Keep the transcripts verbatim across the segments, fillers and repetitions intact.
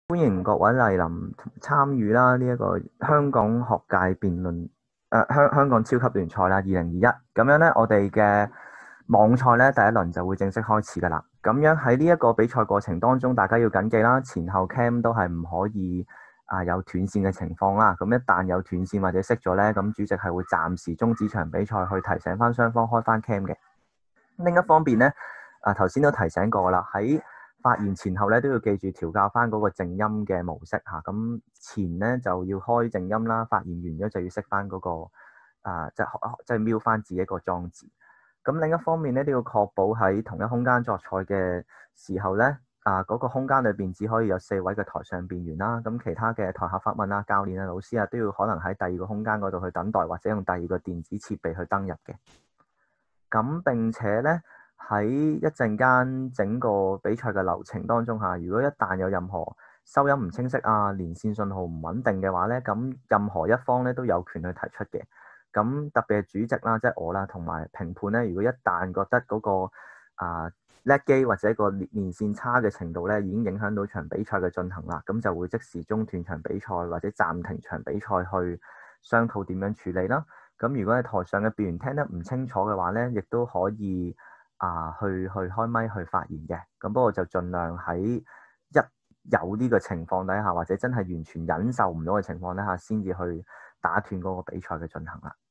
歡迎各位蒞臨參與啦！呢一個香港學界辯論，誒、呃、香香港超級聯賽啦，二零二一咁樣咧，我哋嘅網賽咧第一輪就會正式開始噶啦。咁樣喺呢一個比賽過程當中，大家要緊記啦，前後 cam 都係唔可以啊、呃、有斷線嘅情況啦。咁一旦有斷線或者熄咗咧，咁主席係會暫時終止場比賽，去提醒翻雙方開翻 cam 嘅。另一方面咧，啊頭先都提醒過啦，喺發言前後咧都要記住調校翻嗰個靜音嘅模式嚇，咁、啊、前咧就要開靜音啦，發言完咗就要熄翻嗰個啊，即係即係瞄翻自己個裝置。咁另一方面咧都要確保喺同一空間作賽嘅時候咧，啊嗰、嗰個空間裏邊只可以有四位嘅台上辯員啦，咁其他嘅台下發問啊、教練啊、老師啊都要可能喺第二個空間嗰度去等待，或者用第二個電子設備去登入嘅。咁並且咧，喺一陣間整個比賽嘅流程當中嚇，如果一旦有任何收音唔清晰啊、連線信號唔穩定嘅話咧，咁任何一方咧都有權去提出嘅。咁特別係主席啦，即係我啦，同埋評判咧，如果一旦覺得嗰個啊叻機或者個連連線差嘅程度咧，已經影響到場比賽嘅進行啦，咁就會即時中斷場比賽或者暫停場比賽去商討點樣處理啦。咁如果喺台上嘅辯員聽得唔清楚嘅話咧，亦都可以啊去去開咪去發言嘅。咁不過就盡量喺一有呢個情況底下，或者真係完全忍受唔到嘅情況底下，先至去打斷嗰個比賽嘅進行啦。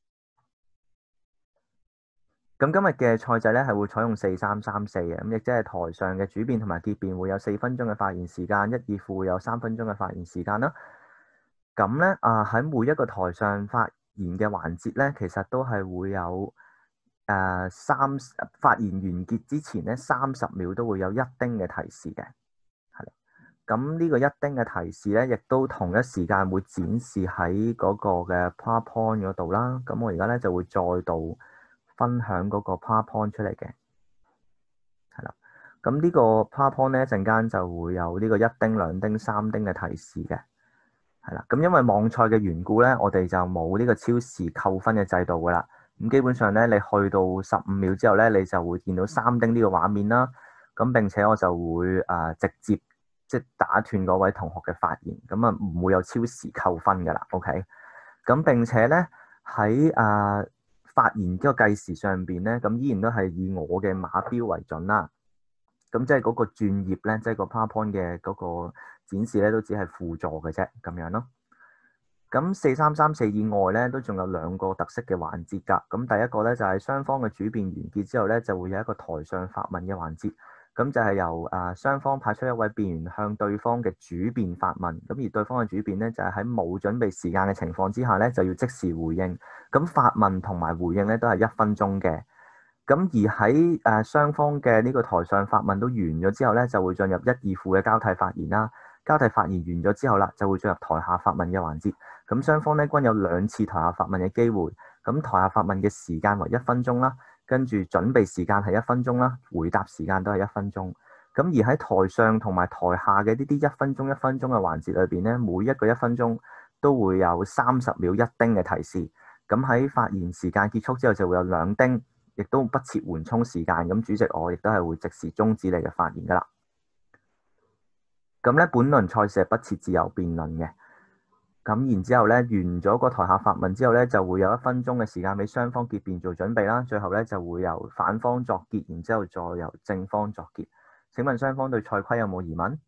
咁今日嘅賽制咧係會採用四三三四嘅，咁亦即係台上嘅主辯同埋結辯會有四分鐘嘅發言時間，一二副會有三分鐘嘅發言時間啦。咁咧啊喺每一個台上發言嘅環節咧，其實都係會有誒三、呃、發言完結之前咧三十秒都會有一丁嘅提示嘅，係啦。咁呢個一丁嘅提示咧，亦都同一時間會展示喺嗰個嘅 PowerPoint 嗰度啦。咁我而家咧就會再度分享嗰個 PowerPoint 出嚟嘅，係啦。咁呢個 PowerPoint 咧一陣間就會有呢個一丁、兩丁、三丁嘅提示嘅。係啦，咁因為網賽嘅緣故咧，我哋就冇呢個超時扣分嘅制度噶啦。咁基本上咧，你去到十五秒之後咧，你就會見到三丁呢個畫面啦。咁並且我就會誒、呃、直接即係打斷嗰位同學嘅發言，咁啊唔會有超時扣分噶啦。OK，咁並且咧喺誒發言嗰個計時上邊咧，咁依然都係以我嘅馬標為準啦。咁即係嗰個轉頁咧，即係個 PowerPoint 嘅嗰個展示咧，都只係輔助嘅啫，咁樣咯。咁四三三四以外咧，都仲有兩個特色嘅環節㗎。咁第一個咧就係雙方嘅主辯完結之後咧，就會有一個台上發問嘅環節。咁就係由誒雙方派出一位辯員向對方嘅主辯發問。咁而對方嘅主辯咧，就係喺冇準備時間嘅情況之下咧，就要即時回應。咁發問同埋回應咧，都係一分鐘嘅。咁而喺誒雙方嘅呢個台上發問都完咗之後咧，就會進入一二副嘅交替發言啦。交替發言完咗之後啦，就會進入台下發問嘅環節。咁雙方咧均有兩次台下發問嘅機會。咁台下發問嘅時間為一分鐘啦，跟住準備時間係一分鐘啦，回答時間都係一分鐘。咁而喺台上同埋台下嘅呢啲一分鐘一分鐘嘅環節裏邊咧，每一個一分鐘都會有三十秒一丁嘅提示。咁喺發言時間結束之後就會有兩丁。亦都不設緩衝時間，咁主席我亦都係會即時終止你嘅發言噶啦。咁咧，本輪賽事係不設自由辯論嘅。咁然之後咧，完咗個台下發問之後咧，就會有一分鐘嘅時間俾雙方結辯做準備啦。最後咧就會由反方作結，然之後再由正方作結。請問雙方對賽規有冇疑問？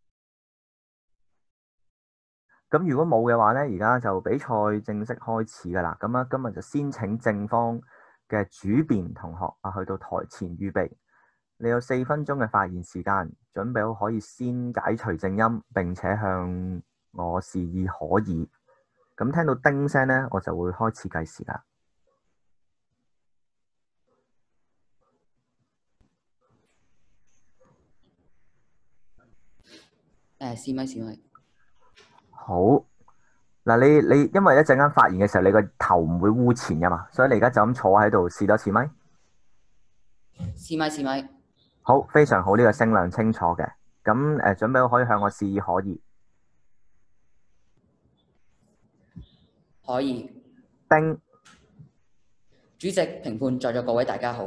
咁如果冇嘅話咧，而家就比賽正式開始噶啦。咁啊，今日就先請正方嘅主辯同學啊，去到台前預備。你有四分鐘嘅發言時間，準備好可以先解除靜音，並且向我示意可以。咁聽到叮聲咧，我就會開始計時啦。 誒，試咪試咪。 好嗱，你你因為一陣間發言嘅時候，你個頭唔會污前噶嘛，所以你而家就咁坐喺度試多次咪。 試咪試咪。 好，非常好，呢個聲量清楚嘅。咁誒、呃，準備好可以向我示意可以。 可以。 叮。 主席、評判在座各位大家好。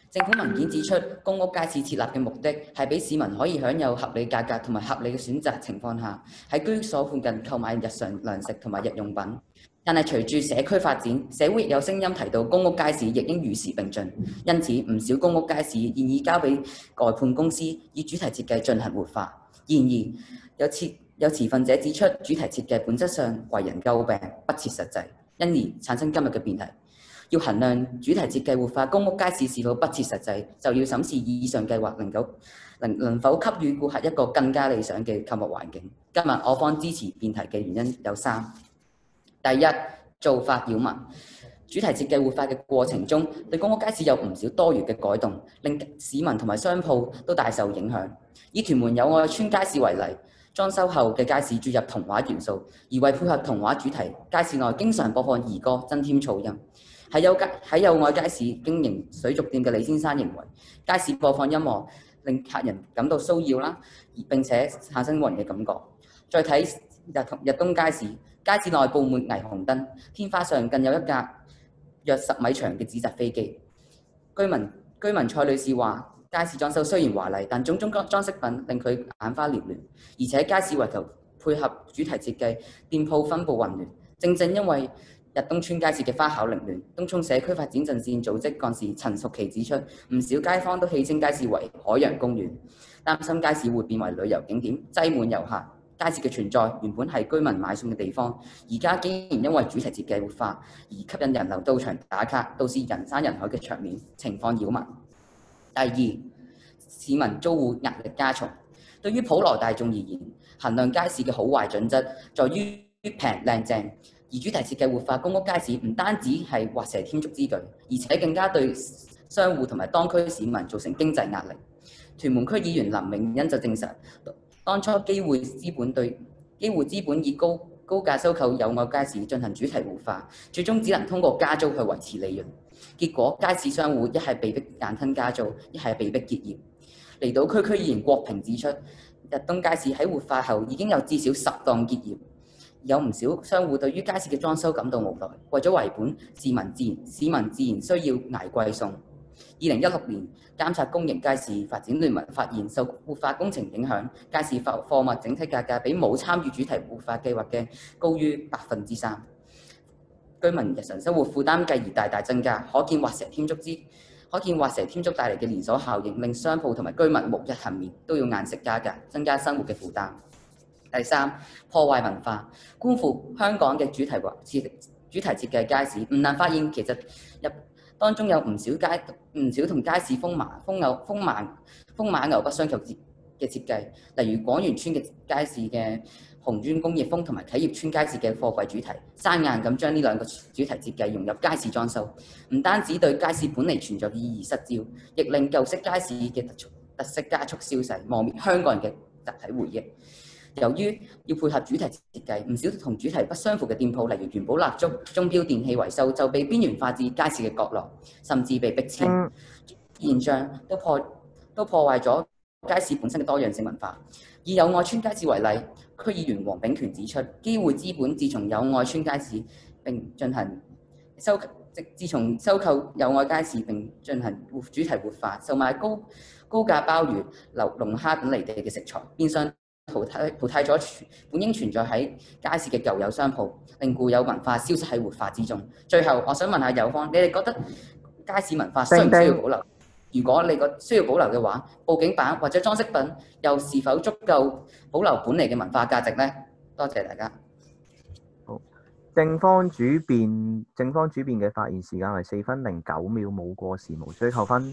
政府文件指出，公屋街市設立嘅目的係俾市民可以享有合理價格同埋合理嘅選擇情況下，喺居所附近購買日常糧食同埋日用品。但係隨住社區發展，社會亦有聲音提到公屋街市亦應與時並進，因此唔少公屋街市現已交俾外判公司以主題設計進行活化。然而，有持有持份者指出，主題設計本質上為人詬病，不切實際，因而產生今日嘅辯題。要衡量主題設計活化公屋街市是否不切實際，就要審視以上計劃能夠能能否給予顧客一個更加理想嘅購物環境。今日我方支持辯題嘅原因有三：第一，做法擾民。主題設計活化嘅過程中，對公屋街市有唔少多餘嘅改動，令市民同埋商鋪都大受影響。以屯門友愛邨街市為例，裝修後嘅街市注入童話元素，而為配合童話主題，街市內經常播放兒歌，增添噪音。喺有街喺友愛街市經營水族店嘅李先生認為，街市播放音樂令客人感到騷擾啦，並且產生暈嘅感覺。再睇日日東街市，街市內佈滿霓虹燈，天花上更有一架約十米長嘅紙紮飛機。居民居民蔡女士話：街市裝修雖然華麗，但種種裝飾品令佢眼花繚亂，而且街市為求配合主題設計，店鋪分佈混亂。正正因為日東村街市嘅花巧凌亂，東涌社區發展陣線組織幹事陳淑琪指出，唔少街坊都戲稱街市為海洋公園，擔心街市會變為旅遊景點，擠滿遊客。街市嘅存在原本係居民買餸嘅地方，而家竟然因為主題設計活化而吸引人流到場打卡，導致人山人海嘅場面，情況擾民。第二，市民租戶壓力加重。對於普羅大眾而言，衡量街市嘅好壞準則，在於平靚正。而主題設計活化公屋街市唔單止係畫蛇添足之舉，而且更加對商戶同埋當區市民造成經濟壓力。屯門區議員林永欣就證實，當初機會資本對機會資本以高高價收購友愛街市進行主題活化，最終只能通過加租去維持利潤。結果街市商戶一係被迫硬吞加租，一係被迫結業。離島區區議員郭平指出，日東街市喺活化後已經有至少十檔結業。有唔少商戶對於街市嘅裝修感到無奈，為咗維本，市民自然市民自然需要捱貴餸。二零一六年，監察公營街市發展聯盟發現，受活化工程影響，街市貨貨物整體價格比冇參與主題活化計劃嘅高於百分之三，居民日常生活負擔繼而大大增加，可見畫蛇添足之可見畫蛇添足帶嚟嘅連鎖效應，令商鋪同埋居民無一幸免，都要硬食加價，增加生活嘅負擔。第三，破壞文化，觀乎香港嘅主題或設主題設計街市，唔難發現其實入當中有唔少街唔少同街市風馬風牛風馬風馬牛不相及嘅設計，例如廣源村嘅街市嘅紅磚工業風同埋啟業村街市嘅貨櫃主題，生硬咁將呢兩個主題設計融入街市裝修，唔單止對街市本嚟存在嘅意義失焦，亦令舊式街市嘅特特色加速消逝，磨滅香港人嘅集體回憶。由於要配合主題設計，唔少同主題不相符嘅店鋪，例如元寶蠟燭、鐘錶電器維修，就被邊緣化至街市嘅角落，甚至被迫遷。嗯、現象都破都破壞咗街市本身嘅多樣性文化。以友愛邨街市為例，區議員黃炳權指出，機會資本自從友愛邨街市並進行收自從收購友愛街市並進行主題活化，售賣高高價鮑魚、龍龍蝦等離地嘅食材，變相淘汰淘汰咗本應存在喺街市嘅舊有商鋪，令固有文化消失喺活化之中。最後，我想問下友方，你哋覺得街市文化需唔需要保留？如果你覺需要保留嘅話，佈景板或者裝飾品又是否足夠保留本嚟嘅文化價值呢？多謝大家。 好，正方主辯正方主辯嘅發言時間係四分零九秒，冇過時無需扣分。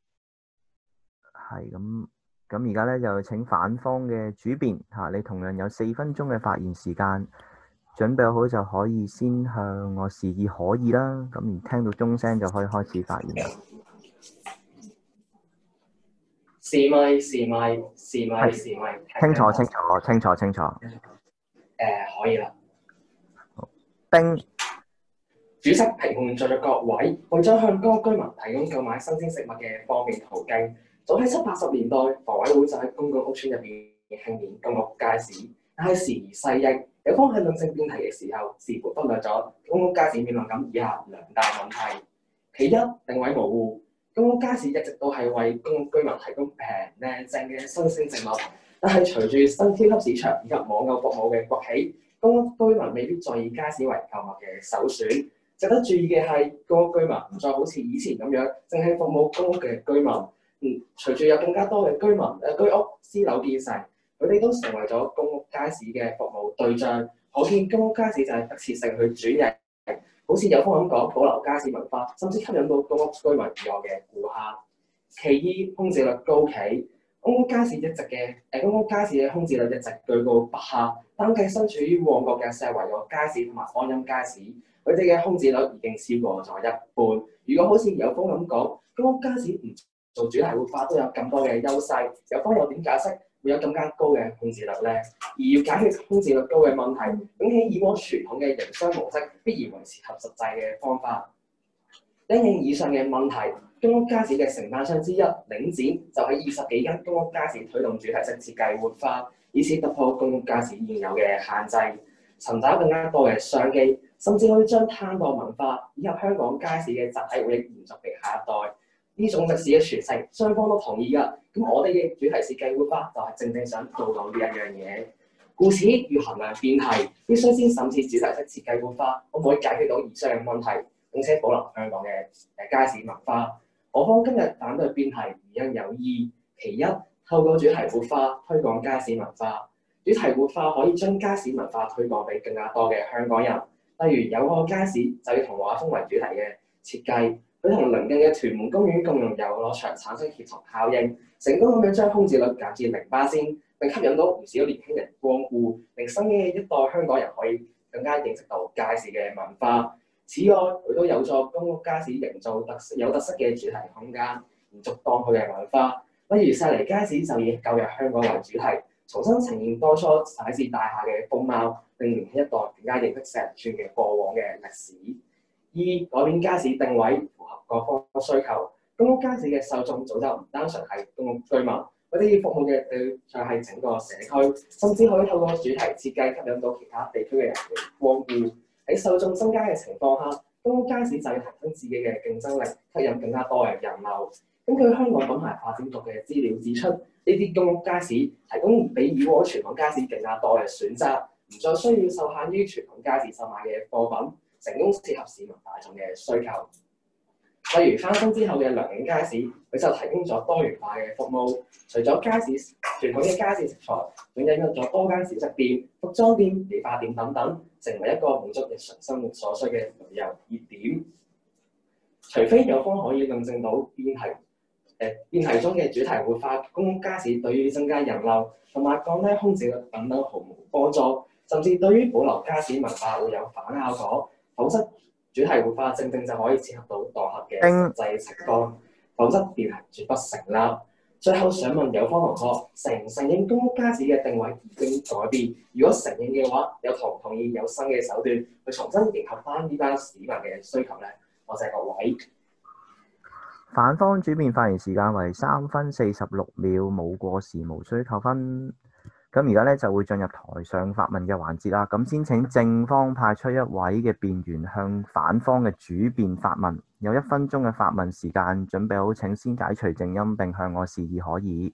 係咁。咁而家咧就請反方嘅主辯嚇，你同樣有四分鐘嘅發言時間，準備好就可以先向我示意可以啦。咁而聽到鐘聲就可以開始發言啦。 試咪試咪試咪試咪， 清楚清楚清楚清楚。誒、 呃，可以啦。 好，丁主席評判在座各位，為咗向各居民提供購買新鮮食物嘅方便途徑。早喺七八十年代，房委會就喺公共屋邨入邊興建公屋街市，但係時移世易，有方喺論證辯題嘅時候，似乎忽略咗公屋街市面臨緊以下兩大問題：其一，定位模糊， 公屋街市一直都係為公屋居民提供平靚正嘅新鮮植物，但係隨住新超級市場以及網購服務嘅崛起，公屋居民未必再以街市為購物嘅首選。值得注意嘅係，公屋居民唔再好似以前咁樣，淨係服務公屋嘅居民。嗯，隨住有更加多嘅居民誒居屋私樓建成，佢哋都成為咗公屋街市嘅服務對象。可見公屋街市就係不切性去轉型，好似有風咁講，保留街市文化，甚至吸引到公屋居民以外嘅顧客。其二，空置率高企，公屋街市一直嘅誒公屋街市嘅空置率一直居高不下。單計身處於旺角嘅石圍角街市同埋安蔭街市，佢哋嘅空置率已經超過咗一半。如果好似有風咁講，公屋街市唔做主題活化都有咁多嘅優勢，有方又點解釋會有更加高嘅空置率咧？而要解決空置率高嘅問題，比起以往傳統嘅營商模式，必然維持合實際嘅方法。因應以上嘅問題，公屋街市嘅承辦商之一領展就喺二十幾間公屋街市推動主題式設計活化，以此突破公屋街市現有嘅限制，尋找更加多嘅商機，甚至可以將攤檔文化以及香港街市嘅集體回憶延續俾下一代。呢種歷史嘅傳承，雙方都同意㗎。咁我哋嘅主題設計活化就係正正想做到呢一樣嘢。故此要衡量變題，必須先審視主題式設計活化可唔可以解決到以上嘅問題，並且保留香港嘅誒街市文化。我方今日反對變題原因有二：其一，透過主題活化推廣街市文化。主題活化可以將街市文化推廣俾更加多嘅香港人。例如有個街市就以童話風為主題嘅設計。佢同鄰近嘅屯門公園共用遊樂場產生協同效應，成功咁樣將空置率減至零巴仙，並吸引到唔少年輕人光顧，令新嘅一代香港人可以更加認識到街市嘅文化。此外，佢都有助公屋街市營造特色有特色嘅主題空間，延續當區嘅文化。例如石梨街市就以舊日香港為主題，重新呈現當初徙置大廈嘅風貌，令年輕一代更加認識石梨村嘅過往嘅歷史。二、改變街市定位，符合各方需求。公屋街市嘅受眾早就唔單純係公屋居民，佢哋要服務嘅對象係整個社區，甚至可以透過主題設計吸引到其他地區嘅人嚟光顧。喺受眾增加嘅情況下，公屋街市就要提升自己嘅競爭力，吸引更加多嘅人流。根據香港品牌發展局嘅資料指出，呢啲公屋街市提供比以往傳統街市更加多嘅選擇，唔再需要受限於傳統街市售賣嘅貨品。成功切合市民大眾嘅需求。例如翻新之後嘅良景街市，佢就提供咗多元化嘅服務。除咗街市傳統嘅街市食材，仲引入咗多間小食店、服裝店、理髮店等等，成為一個滿足日常生活所需嘅旅遊熱點。除非有方可以論證到變題誒變題中嘅主題活化公屋街市對於增加人流同埋降低空置率等等毫無幫助，甚至對於保留街市文化會有反效果。否則，主題活化正正就可以切合到當刻嘅實際情況，否則變係絕不成立。最後想問有方同學，承唔承認公屋街市嘅定位已經改變？如果承認嘅話，有同唔同意有新嘅手段去重新迎合翻呢班市民嘅需求咧？多謝各位。 反方主辯發言時間為三分四十六秒，冇過時，無需扣分。咁而家咧就會進入台上發問嘅環節啦。咁先請正方派出一位嘅辯員向反方嘅主辯發問，有一分鐘嘅發問時間，準備好請先解除靜音並向我示意可以。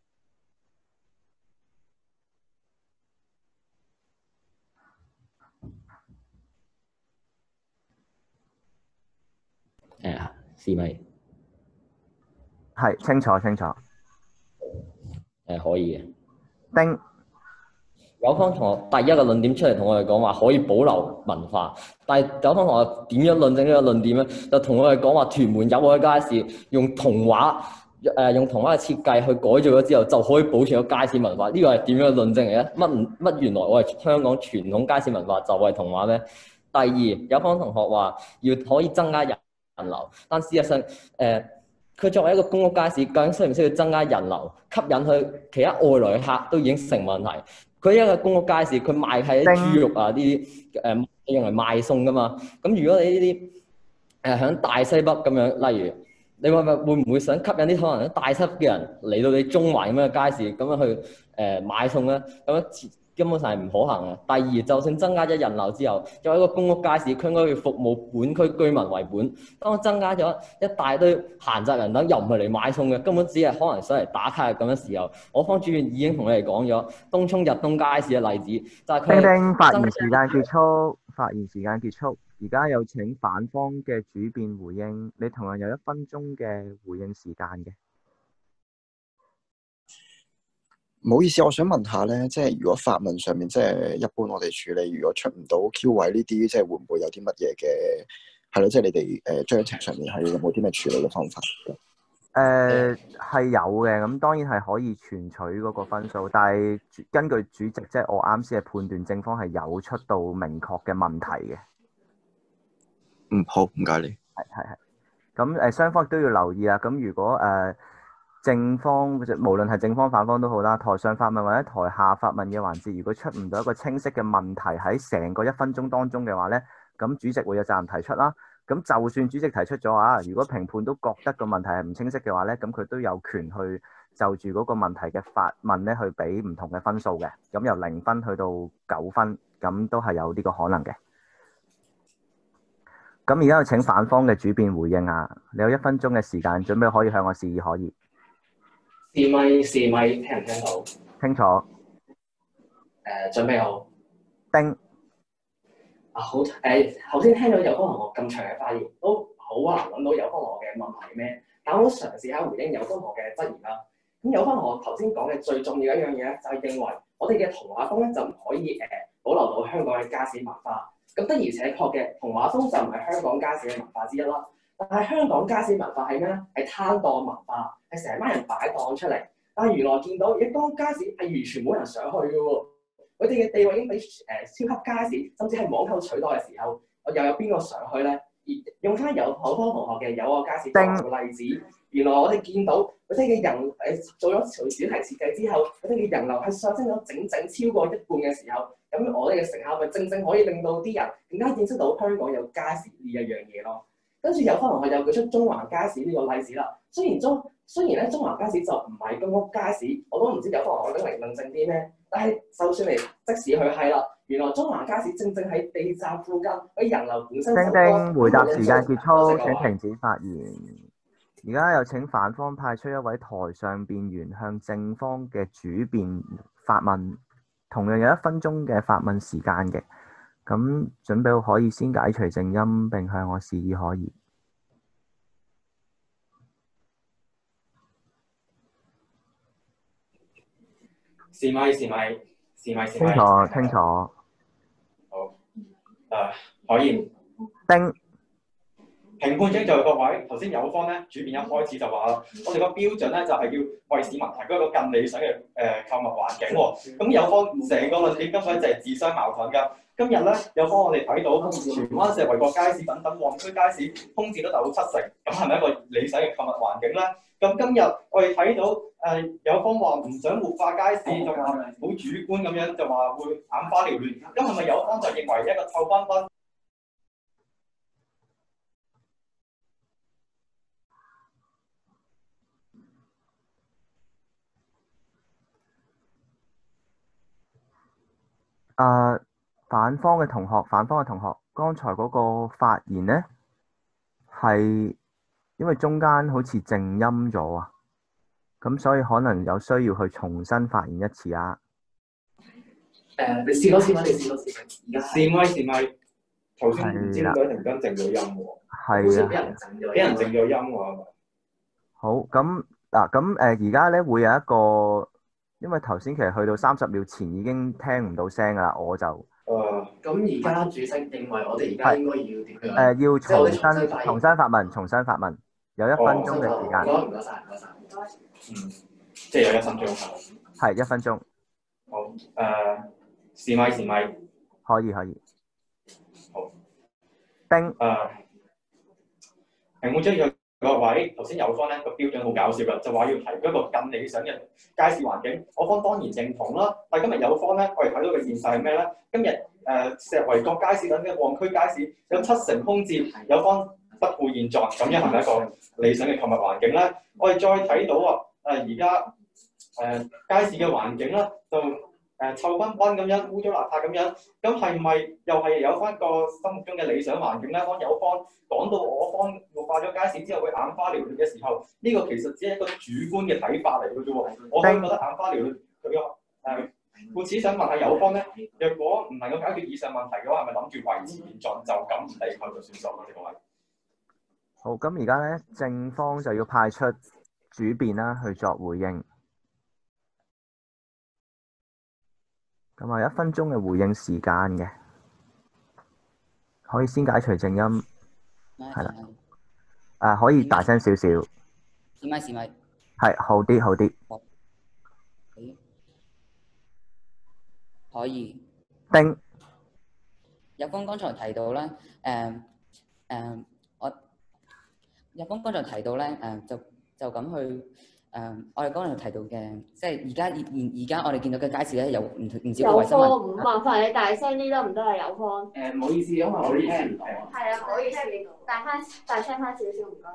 誒啊，試咪？ 係清楚清楚。誒、 呃、可以嘅。 丁。 有方同學第一個論點出嚟同我哋講話可以保留文化，但係有方同學點樣論證呢個論點咧？就同我哋講話屯門有個街市用童話誒、呃、用童話嘅設計去改造咗之後，就可以保存咗街市文化。呢、這個係點樣論證嚟咧？乜乜原來我係香港傳統街市文化就係童話咩？第二，有方同學話要可以增加人流，但事實上誒佢、呃、作為一個公屋街市，究竟需唔需要增加人流，吸引佢其他外來客都已經成問題。佢一個公屋街市，佢賣係啲豬肉啊，呢啲誒用嚟賣餸噶嘛。咁如果你呢啲誒喺大西北咁樣，例如你話咪會唔會想吸引啲可能大濕嘅人嚟到你中環咁樣嘅街市咁樣去誒、呃、買餸咧？咁樣根本上係唔可行嘅。第二，就算增加咗人流之後，作為一個公屋街市，佢應該要服務本區居民為本。當增加咗一大堆閒雜人等，又唔係嚟買餸嘅，根本只係可能想嚟打卡嘅咁嘅時候，我方主任已經同你哋講咗東涌日東街市嘅例子，就係佢叮叮，發增言時間結束，發言時間結束。而家有請反方嘅主辯回應，你同樣有一分鐘嘅回應時間嘅。 唔好意思，我想問下咧，即係如果法文上面即係一般我哋處理，如果出唔到 Q 位呢啲，即係會唔會有啲乜嘢嘅係咯？即係你哋誒章程上面係有冇啲咩處理嘅方法？ 誒係有嘅，咁當然係可以存取嗰個分數，但係根據主席即係我啱先嘅判斷，正方係有出到明確嘅問題嘅。 嗯，好，唔該你。 係係係。咁誒雙方亦都要留意啦。咁如果誒、呃、正方無論係正方反方都好啦，台上發問或者台下發問嘅環節，如果出唔到一個清晰嘅問題喺成個一分鐘當中嘅話咧，咁主席會有責任提出啦。咁就算主席提出咗啊，如果評判都覺得個問題係唔清晰嘅話咧，咁佢都有權去就住嗰個問題嘅發問咧，去俾唔同嘅分數嘅。咁由零分去到九分，咁都係有呢個可能嘅。咁而家有請反方嘅主辯回應啊！你有一分鐘嘅時間，準備可以向我示意可以。 試咪試咪，聽唔聽到？ 清楚。 誒、呃，準備好。 叮。 啊好誒，頭、呃、先聽到有方同學咁長嘅發言，都好難揾到有方同學嘅問題咩？但我都嘗試下回應有方同學嘅質疑啦。咁有方同學頭先講嘅最重要一樣嘢咧，就係認為我哋嘅童話風咧就唔可以誒、呃、保留到香港嘅街市文化。咁的而且確嘅，童話風就唔係香港街市嘅文化之一啦。但係香港街市文化係咩咧？係攤檔文化，係成班人擺檔出嚟。但係原來見到一當街市係完全冇人上去嘅喎，佢哋嘅地位已經俾誒、呃、超級街市，甚至係網購取代嘅時候，又有邊個上去咧？而用翻有好多同學嘅有個街市作為例子，原來我哋見到佢哋嘅人誒做咗主題設計之後，佢哋嘅人流係上升咗整整超過一半嘅時候。咁我哋嘅成效咪正正可以令到啲人更加認識到香港有街市呢一樣嘢咯。跟住有可能係又舉出中環街市呢個例子啦。雖然中雖然咧中環街市就唔係公屋街市，我都唔知有可能我拎嚟論證啲咩。但係就算嚟即使佢係啦，原來中環街市正正喺地站附近，佢人流本身就多。 叮叮，回答時間結束，請停止發言。而家有請反方派出一位台上辯員向正方嘅主辯發問。同樣有一分鐘嘅發問時間嘅，咁準備好可以先解除靜音並向我示意可以。 試咪試咪試咪試咪。 清楚清楚。 好，誒、呃、可以。 叮。 評判者就係各位，頭先有方咧，主辯一開始就話啦，我哋個標準咧就係要為市民提供一個更理想嘅誒、呃、購物環境喎。咁有方成個論點根本就係自相矛盾㗎。今日咧有方我哋睇到荃灣石圍角街市等等旺區街市空置都達到七成，咁係咪一個理想嘅購物環境咧？咁今日我哋睇到誒、呃、有方話唔想活化街市，就話好主觀咁樣就話會眼花繚亂。咁係咪有方就認為一個臭崩崩？ 誒、uh, 反方嘅同學，反方嘅同學，剛才嗰個發言呢，係因為中間好似靜音咗啊，咁所以可能有需要去重新發言一次啊。 誒、呃，你試多次咪？你試多次咪？而家試咪試咪？頭先唔知點解突然間靜咗音喎。 係啊。 俾人靜咗， 俾人靜咗音喎。 好，咁嗱，咁誒而家咧會有一個。因為頭先其實去到三十秒前已經聽唔到聲㗎啦，我就誒。 咁而家主席認為我哋而家應該要點樣？誒、 呃，要重新重新重新發問，重新發問，有一分鐘嘅時間。 唔該晒，唔該晒。 嗯，即係有一分鐘係。 係一分鐘。 好，誒、呃，試咪試咪。 可以可以。 好。 叮。 誒、呃，評判者各位，頭先有方咧個標準好搞笑㗎，就話要提供一個更理想嘅街市環境。我方當然認同啦，但係今日有方咧，我哋睇到嘅現實係咩咧？今日誒、呃、石圍角街市等嘅旺區街市有七成空置，有方不顧現狀，咁樣係咪一個理想嘅購物環境咧？我哋再睇到啊，誒而家誒街市嘅環境啦，就誒、呃、臭崩崩咁樣，污糟邋遢咁樣，咁係咪又係有翻個心目中嘅理想環境咧？當有方講到我方活化咗街市之後會眼花繚亂嘅時候，呢、這個其實只係一個主觀嘅睇法嚟嘅啫喎。我可以覺得眼花繚亂佢個誒，故此想問下有方咧，若果唔能夠解決以上問題嘅話，係咪諗住維持現狀就咁唔理佢就算數咧？各位。 好，咁而家咧，正方就要派出主辯啦去作回應。咁啊，一分鐘嘅回應時間嘅，可以先解除靜音，係啦。誒，可以大聲少少。 試咪試咪。 係，好啲，好啲。 可以。 丁。 有方剛才提到咧，誒、呃、誒、呃，我有方剛才提到咧，誒、呃、就就咁去誒、呃，我哋剛才提到嘅，即係而家現而家我哋見到嘅街市咧，有唔唔少嘅衞生問題。 有方，麻煩你大聲啲得唔得啊？有方。 誒，唔好意思，因為我聽唔到。 係啊，唔好意思，大翻大聲翻少少，唔該。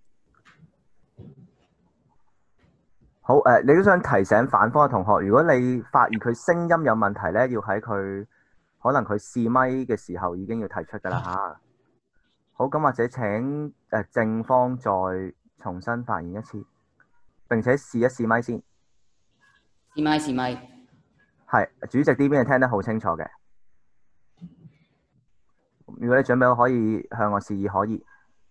好誒、呃，你都想提醒反方嘅同學，如果你發現佢聲音有問題咧，要喺佢可能佢試咪嘅時候已經要提出㗎啦嚇。好，咁或者請誒、呃、正方再重新發言一次，並且試一試咪先。 試咪試咪。 係，主席呢邊係聽得好清楚嘅。如果你準備好，可以向我示意，可以。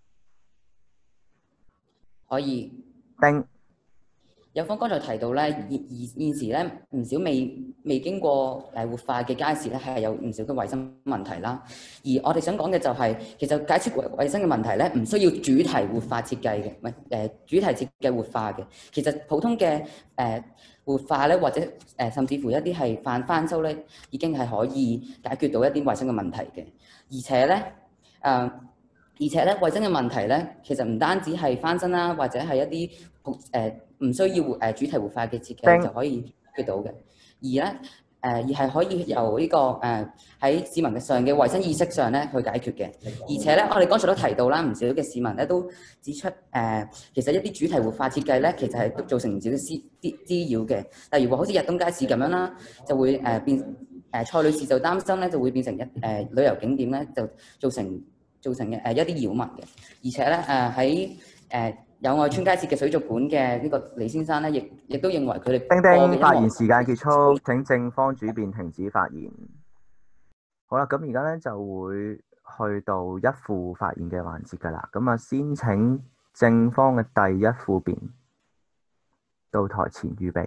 可以。 丁。 有方剛才提到咧，現現現時咧唔少未未經過誒活化嘅街市咧，係有唔少嘅衞生問題啦。而我哋想講嘅就係、是，其實解決衞生嘅問題咧，唔需要主題活化設計嘅，唔係誒主題設計活化嘅。其實普通嘅誒、呃、活化咧，或者誒、呃、甚至乎一啲係泛翻修咧，已經係可以解決到一啲衞生嘅問題嘅。而且咧誒。呃而且咧，衞生嘅問題咧，其實唔單止係翻新啦，或者係一啲誒唔需要誒主題活化嘅設計就可以解決到嘅。而咧誒、呃，而係可以由呢、這個誒喺、呃、市民嘅上嘅衞生意識上咧去解決嘅。而且咧，我哋剛才都提到啦，唔少嘅市民咧都指出誒、呃，其實一啲主題活化設計咧，其實係造成唔少嘅滋滋滋擾嘅。例如話好似日東街市咁樣啦，就會誒、呃、變誒、呃、蔡女士就擔心咧，就會變成一誒、呃、旅遊景點咧，就造成。造成嘅誒一啲擾民嘅，而且咧誒喺誒友愛邨街市嘅水族館嘅呢個李先生咧，亦亦都認為佢哋叮叮發言時間結束，請正方主辯停止發言。好啦，咁而家咧就會去到一副發言嘅環節㗎啦。咁啊，先請正方嘅第一副辯到台前預備。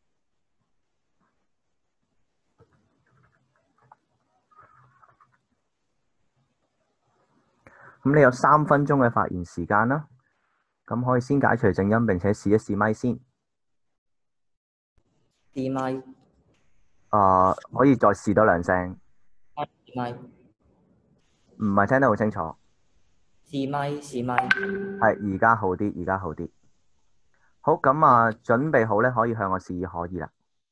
咁你有三分鐘嘅發言時間啦，咁可以先解除靜音並且試一試咪先。 試咪。 啊、呃，可以再試多兩聲。 試咪。 唔係聽得好清楚。 試咪，試咪。 係，而家好啲，而家好啲。好，咁啊，準備好咧，可以向我示意可以啦。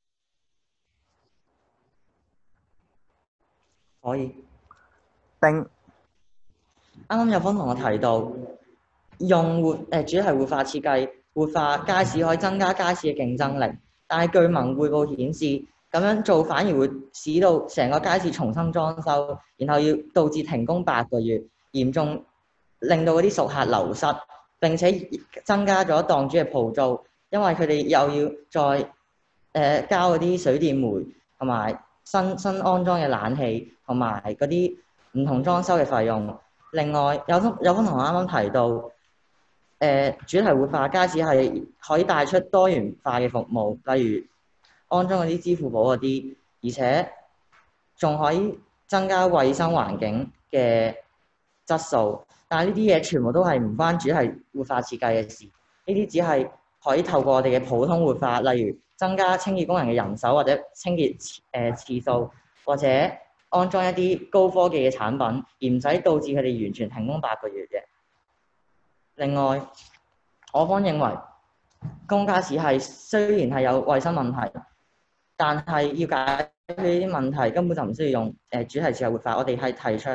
可以。 叮。 啱啱有方同我提到，用活誒、呃、主題活化設計活化街市可以增加街市嘅競爭力，但係據聞匯報顯示，咁樣做反而會使到成個街市重新裝修，然後要導致停工八個月，嚴重令到嗰啲熟客流失，並且增加咗檔主嘅鋪租，因為佢哋又要再誒、呃、交嗰啲水電煤同埋新新安裝嘅冷氣同埋嗰啲唔同裝修嘅費用。另外，有方有方同學啱啱提到，誒、呃、主題活化街市係可以帶出多元化嘅服務，例如安裝嗰啲支付寶嗰啲，而且仲可以增加衞生環境嘅質素。但係呢啲嘢全部都係唔關主題活化設計嘅事，呢啲只係可以透過我哋嘅普通活化，例如增加清潔工人嘅人手或者清潔誒、呃、次數，或者安裝一啲高科技嘅產品，而唔使導致佢哋完全停工八個月嘅。另外，我方認為公街市係雖然係有衞生問題，但係要解決呢啲問題根本就唔需要用誒主題設計活化。我哋係提倡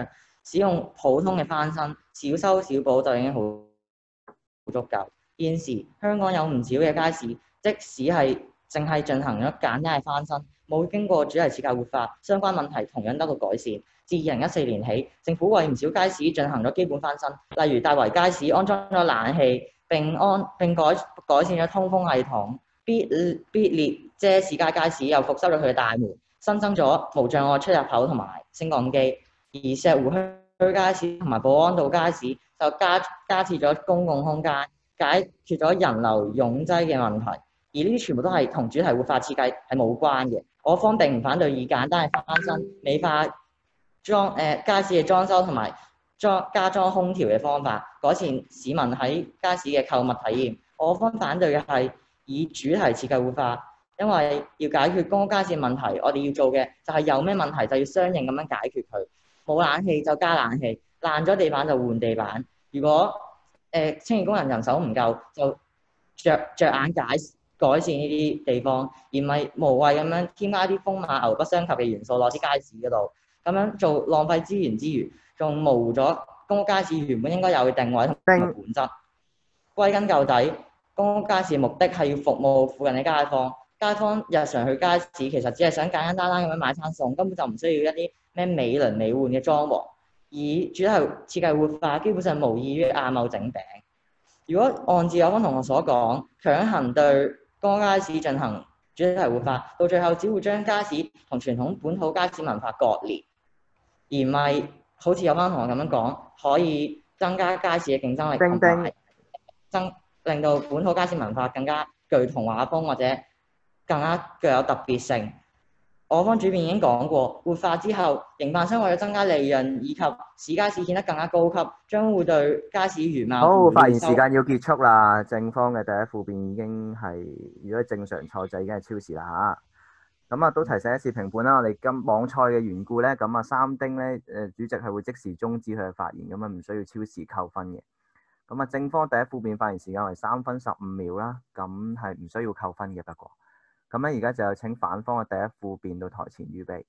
使用普通嘅翻新，小修小補就已經好足夠。現時香港有唔少嘅街市，即使係淨係進行咗簡單嘅翻新，冇經過主題設計活化，相關問題同樣得到改善。自二零一四年起，政府為唔少街市進行咗基本翻新，例如大圍街市安裝咗冷氣，並安並改改善咗通風系統。必必列街市街街市又復修咗佢嘅大門，新增咗無障礙出入口同埋升降機。而石湖墟街市同埋寶安道街市就加加設咗公共空間，解決咗人流擁擠嘅問題。而呢啲全部都係同主題活化設計係冇關嘅。我方並唔反對以簡單嘅翻新、美化裝誒、呃、街市嘅裝修同埋裝加裝空調嘅方法，改善市民喺街市嘅購物體驗。我方反對嘅係以主題設計活化，因為要解決公屋街市問題，我哋要做嘅就係有咩問題就要相應咁樣解決佢。冇冷氣就加冷氣，爛咗地板就換地板。如果誒、呃、清潔工人人手唔夠，就着着眼解改善呢啲地方，而唔係無謂咁樣添加一啲風馬牛不相及嘅元素落啲街市嗰度。咁樣做浪費資源之餘，仲模糊咗公屋街市原本應該有嘅定位同埋本質。歸根究底，公屋街市目的係要服務附近嘅街坊。街坊日常去街市其實只係想簡簡單單咁樣買餐餸，根本就唔需要一啲咩美輪美奐嘅裝潢。以主題設計活化，基本上無異於阿茂整餅。如果按照有方同學所講，強行對公屋街市進行主題活化，到最後只會將街市同傳統本土街市文化割裂，而唔係好似有方同學咁樣講，可以增加街市嘅競爭力，同埋增令到本土街市文化更加具童話風或者更加具有特別性。我方主編已經講過，活化之後，營辦商為咗增加利潤以及使街市顯得更加高級，將會對街市原貌。 好，發言時間要結束啦。正方嘅第一副辯已經係，如果正常賽制已經係超時啦嚇。咁啊，都提醒一次評判啦。我哋今網賽嘅緣故咧，咁啊三丁咧誒主席係會即時終止佢嘅發言，咁啊唔需要超時扣分嘅。咁啊，正方第一副辯發言時間為三分十五秒啦，咁係唔需要扣分嘅。不過，咁咧而家就有請反方嘅第一副辯到台前預備。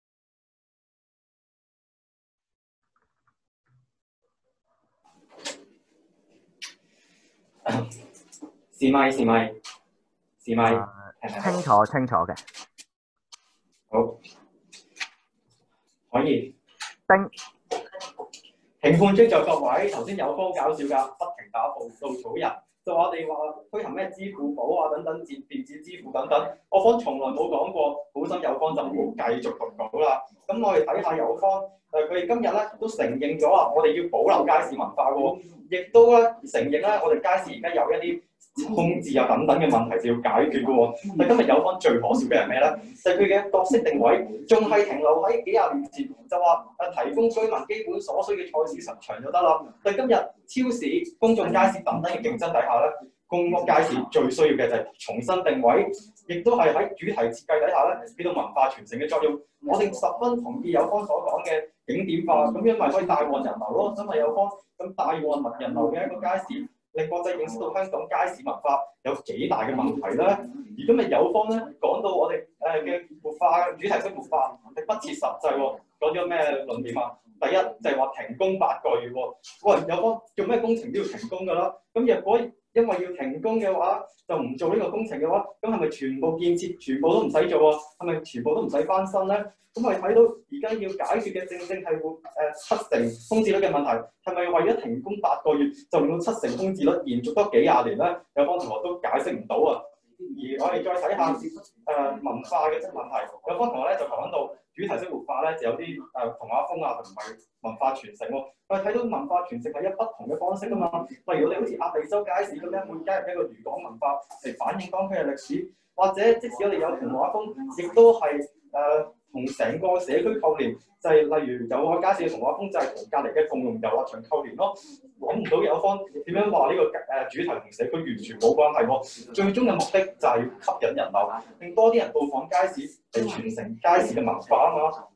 試咪試咪試咪， 清楚清楚嘅。 好，可以。 丁。 評判追就各位，頭先有方搞笑㗎，不停打報稻草人，就話我哋話推行咩支付寶啊等等電電子支付等等，我方從來冇講過，好心有方就唔好繼續讀稿啦。咁我哋睇下有方，誒佢哋今日咧都承認咗啊，我哋要保留街市文化喎，亦都咧承認咧我哋街市而家有一啲空置啊等等嘅問題就要解決嘅喎。但今日有方最可笑嘅係咩咧？就係佢嘅角色定位仲係停留喺幾廿年前，就話誒提供居民基本所需嘅菜市場場就得啦。但今日超市、公眾街市等等嘅競爭底下咧，公屋街市最需要嘅就係重新定位，亦都係喺主題設計底下咧起到文化傳承嘅作用。我哋十分同意有方所講嘅景點化，咁因為可以帶旺人流咯，真係有方咁帶旺物人流嘅一個街市。令國際認識到香港街市文化有幾大嘅問題咧，而今日有方咧講到我哋誒嘅活化主題式活化係不切實際喎，講咗咩論點啊？第一就係、是、話停工八個月喎，喂有方做咩工程都要停工㗎啦，咁如果因為要停工嘅話，就唔做呢個工程嘅話，咁係咪全部建設全部都唔使做啊？係咪全部都唔使翻新咧？咁我哋睇到而家要解決嘅正正係會誒七成空置率嘅問題，係咪為咗停工八個月就令到七成空置率延續多幾廿年咧？有方同學都解釋唔到啊！而我哋再睇下誒、呃、文化嘅問題，有方同學咧就講到主題式活化咧就有啲誒童話風啊同埋文化傳承喎。我哋睇到文化傳承係有不同嘅方式啊嘛，例如我哋好似鴨脷洲街市咁樣，會加入一個漁港文化嚟反映當區嘅歷史，或者即使我哋有童話風，亦都係誒。呃同成個社區扣連，就係、是、例如有個街市嘅童話風，就係同隔離嘅共融遊樂場扣連咯。揾唔到有方點樣話呢個誒主題同社區完全冇關係喎。最終嘅目的就係吸引人流，令多啲人到訪街市嚟傳承街市嘅文化啊嘛。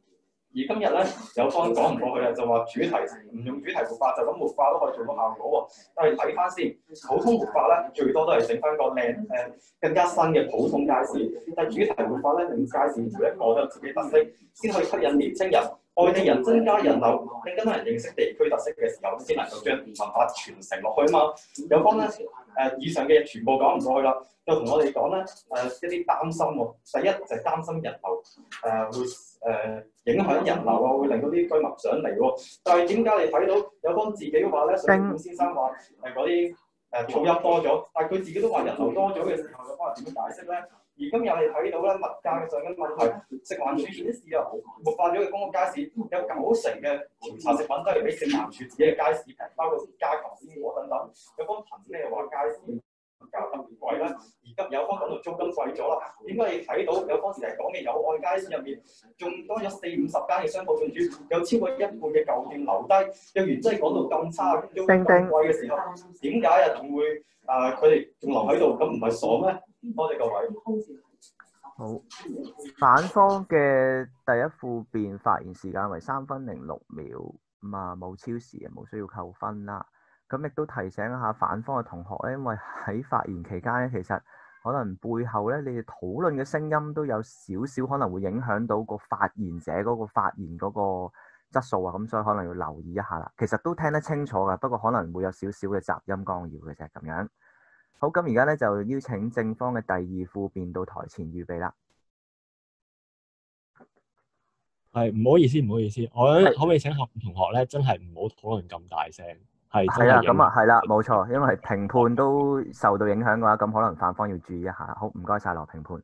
而今日咧有方講唔過去啦，就話主題唔用主題活化就咁活化都可以做到效果喎。但係睇翻先，普通活化咧最多都係整翻個靚誒、呃、更加新嘅普通街市，但係主題活化咧令街市每一個都有自己特色，先可以吸引年青人、外地人增加人流，令更多人認識地區特色嘅時候，先能夠將文化傳承落去啊嘛。有方咧誒、呃、以上嘅嘢全部講唔過去啦，就同我哋講咧誒一啲擔心喎。第一就係、是、擔心人流誒、呃、會誒、呃、影響人流啊，會令到啲居民上嚟喎。但係點解你睇到有方自己嘅話咧，上官先生話誒嗰啲誒噪音多咗，但係佢自己都話人流多咗嘅時候，有方人點樣解釋咧？而今日你睇到咧物價嘅上緊問題，食環署顯示啊，活化咗嘅公屋街市有九成嘅調查食品都係比食環署自己嘅街市平，包括家禽鮮果等等。有方憑咩話街市價特別貴咧？而今有方講到租金貴咗啦，點解你睇到有方時係講嘅友愛街市入面仲多咗四五十間嘅商鋪進駐，有超過一半嘅舊店留低？若然真係講到咁差，租金咁貴嘅時候，點解啊仲會啊佢哋仲留喺度？咁唔係傻咩？多謝各位。 好，反方嘅第一副辯發言時間為三分零六秒，咁啊冇超時嘅，冇需要扣分啦。咁亦都提醒一下反方嘅同學咧，因為喺發言期間咧，其實可能背後咧你哋討論嘅聲音都有少少可能會影響到個發言者嗰個發言嗰個質素啊，咁所以可能要留意一下啦。其實都聽得清楚㗎，不過可能會有少少嘅雜音干擾嘅啫，咁樣。好，咁而家咧就邀請正方嘅第二副辯到台前預備啦。 係，唔好意思，唔好意思，我可唔可以請學同學咧，真係唔好討論咁大聲，係真係啊， 係咁啊係啦，冇錯，因為評判都受到影響嘅話，咁可能反方要注意一下。好，唔該晒羅評判。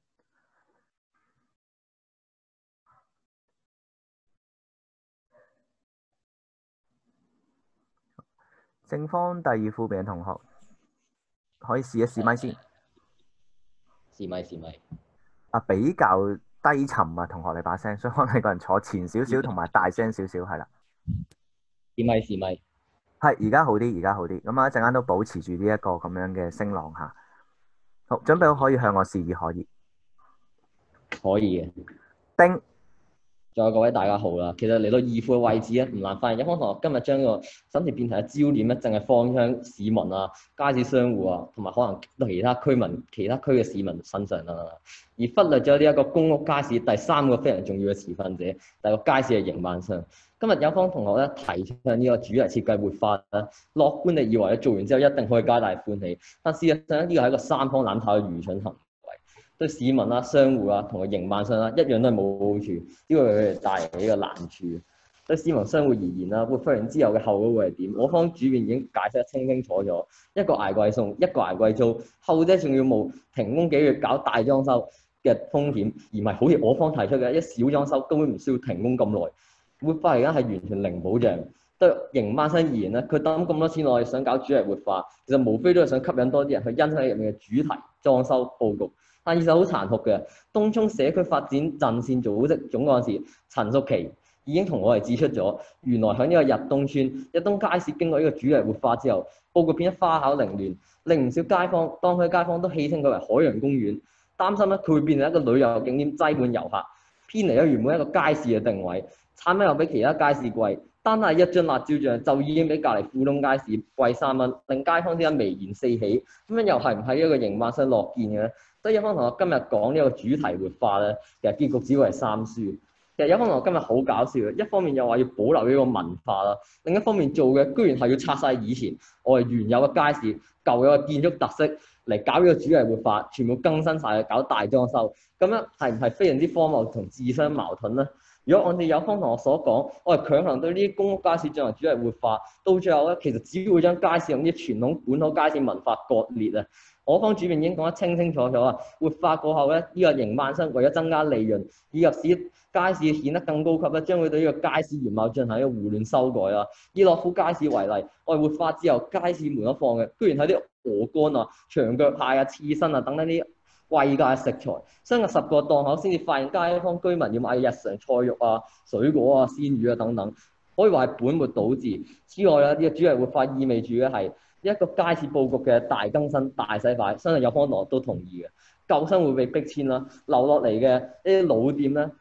正方第二副辯嘅同學可以試一試咪先。 試咪試咪。 啊，比較低沉啊，同學你把聲，所以可能你個人坐前少少，同埋大聲少少，係啦。 試咪試咪。 係，而家好啲，而家好啲。咁啊，一陣間都保持住呢一個咁樣嘅聲浪下。好，準備好可以向我示意，可以。 可以嘅。 叮。 仲有各位大家好啦，其實嚟到二副嘅位置咧，唔難發現。一方同學今日將個審題辯題嘅焦點咧，淨係放向市民啊、街市商戶啊，同埋可能其他區民、其他區嘅市民身上啦，而忽略咗呢一個公屋街市第三個非常重要嘅持份者，就係個街市嘅營辦商。今日有方同學咧提倡呢個主題設計活化啦，樂觀地以為咧做完之後一定可以皆大歡喜，但事實上呢個係一個三方攬炒嘅愚蠢行為。對市民啦、商戶啊同埋營辦商啦，一樣都係冇好處，呢個為佢哋帶嚟呢個難處。對市民商戶而言啦，活化完之後嘅後果會係點？我方主辯已經解釋得清清楚楚，一個捱貴餸，一個捱貴租，後者仲要冒停工幾月搞大裝修嘅風險，而唔係好似我方提出嘅一小裝修根本唔需要停工咁耐。活化而家係完全零保障。對營辦商而言咧，佢抌咁多錢落去想搞主題活化，其實無非都係想吸引多啲人去欣賞入面嘅主題裝修佈局。但現實好殘酷嘅，東涌社區發展陣線組織總幹事陳淑琪已經同我哋指出咗，原來喺呢個日東村、日東街市經過呢個主題活化之後，佈局變得花巧凌亂，令唔少街坊、當區街坊都戲稱佢為海洋公園，擔心咧佢會變成一個旅遊景點擠滿遊客，偏離咗原本一個街市嘅定位，產品又比其他街市貴，單係一樽辣椒醬就已經比隔離富東街市貴三蚊，令街坊之間微言四起，咁樣又係唔係一個營辦商樂見嘅咧？所以有方同學今日講呢個主題活化咧，其實結局只會係三輸。其實有方同學今日好搞笑嘅，一方面又話要保留呢個文化啦，另一方面做嘅居然係要拆晒以前我哋原有嘅街市、舊有嘅建築特色嚟搞呢個主題活化，全部更新晒，搞大裝修，咁樣係唔係非常之荒謬同自相矛盾咧？如果按照有方同學所講，我係強行對呢啲公屋街市進行主題活化，到最後咧，其實只會將街市同啲傳統本土街市文化割裂啊！我方主辯已經講得清清楚楚啊！活化過後咧，呢、這個營辦商為咗增加利潤，以及使街市顯得更高級咧，將會對呢個街市原貌進行一個胡亂修改啦。以樂富街市為例，我哋活化之後，街市門口放嘅居然係啲鵝肝啊、長腳蟹啊、刺身啊等等啲貴價食材，相隔十個檔口先至發現街坊居民要買日常菜肉啊、水果啊、鮮魚啊等等，可以話係本末倒置。之外咧，呢、這個主題活化意味住嘅係一個街市佈局嘅大更新、大洗牌，相信有方同學都同意嘅。舊生會被逼遷啦，留落嚟嘅呢啲老店咧，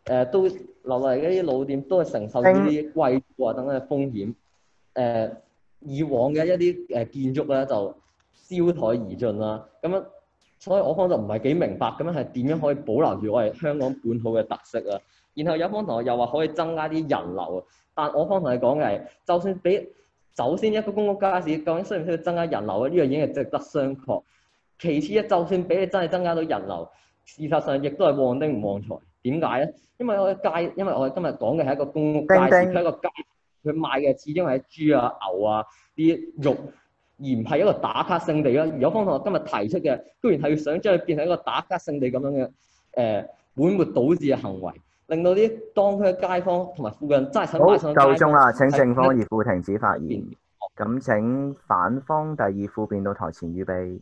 誒都落嚟嘅啲老店都係承受住呢啲貴啊等等嘅風險。誒、呃、以往嘅一啲誒建築咧就燒台而盡啦，咁樣，所以我方就唔係幾明白咁樣係點樣可以保留住我哋香港本土嘅特色啊。然後有方同學又話可以增加啲人流啊，但我方同你講嘅係，就算俾首先一個公屋街市究竟需唔需要增加人流咧？呢樣嘢係值得商榷。其次咧，就算俾你真係增加到人流，事實上亦都係旺丁唔旺財。點解咧？因為我嘅街，因為我哋今日講嘅係一個公屋街市，佢係一個街，佢賣嘅始終係豬啊、牛啊啲肉，而唔係一個打卡聖地啦。而有方同學今日提出嘅，居然係要想將佢變成一個打卡聖地咁樣嘅誒、呃、本末倒置嘅行為，令到啲當區嘅街坊同埋附近真係想買上街坊。好，夠鐘啦！請正方二副停止發言。咁請反方第二副辯到台前預備。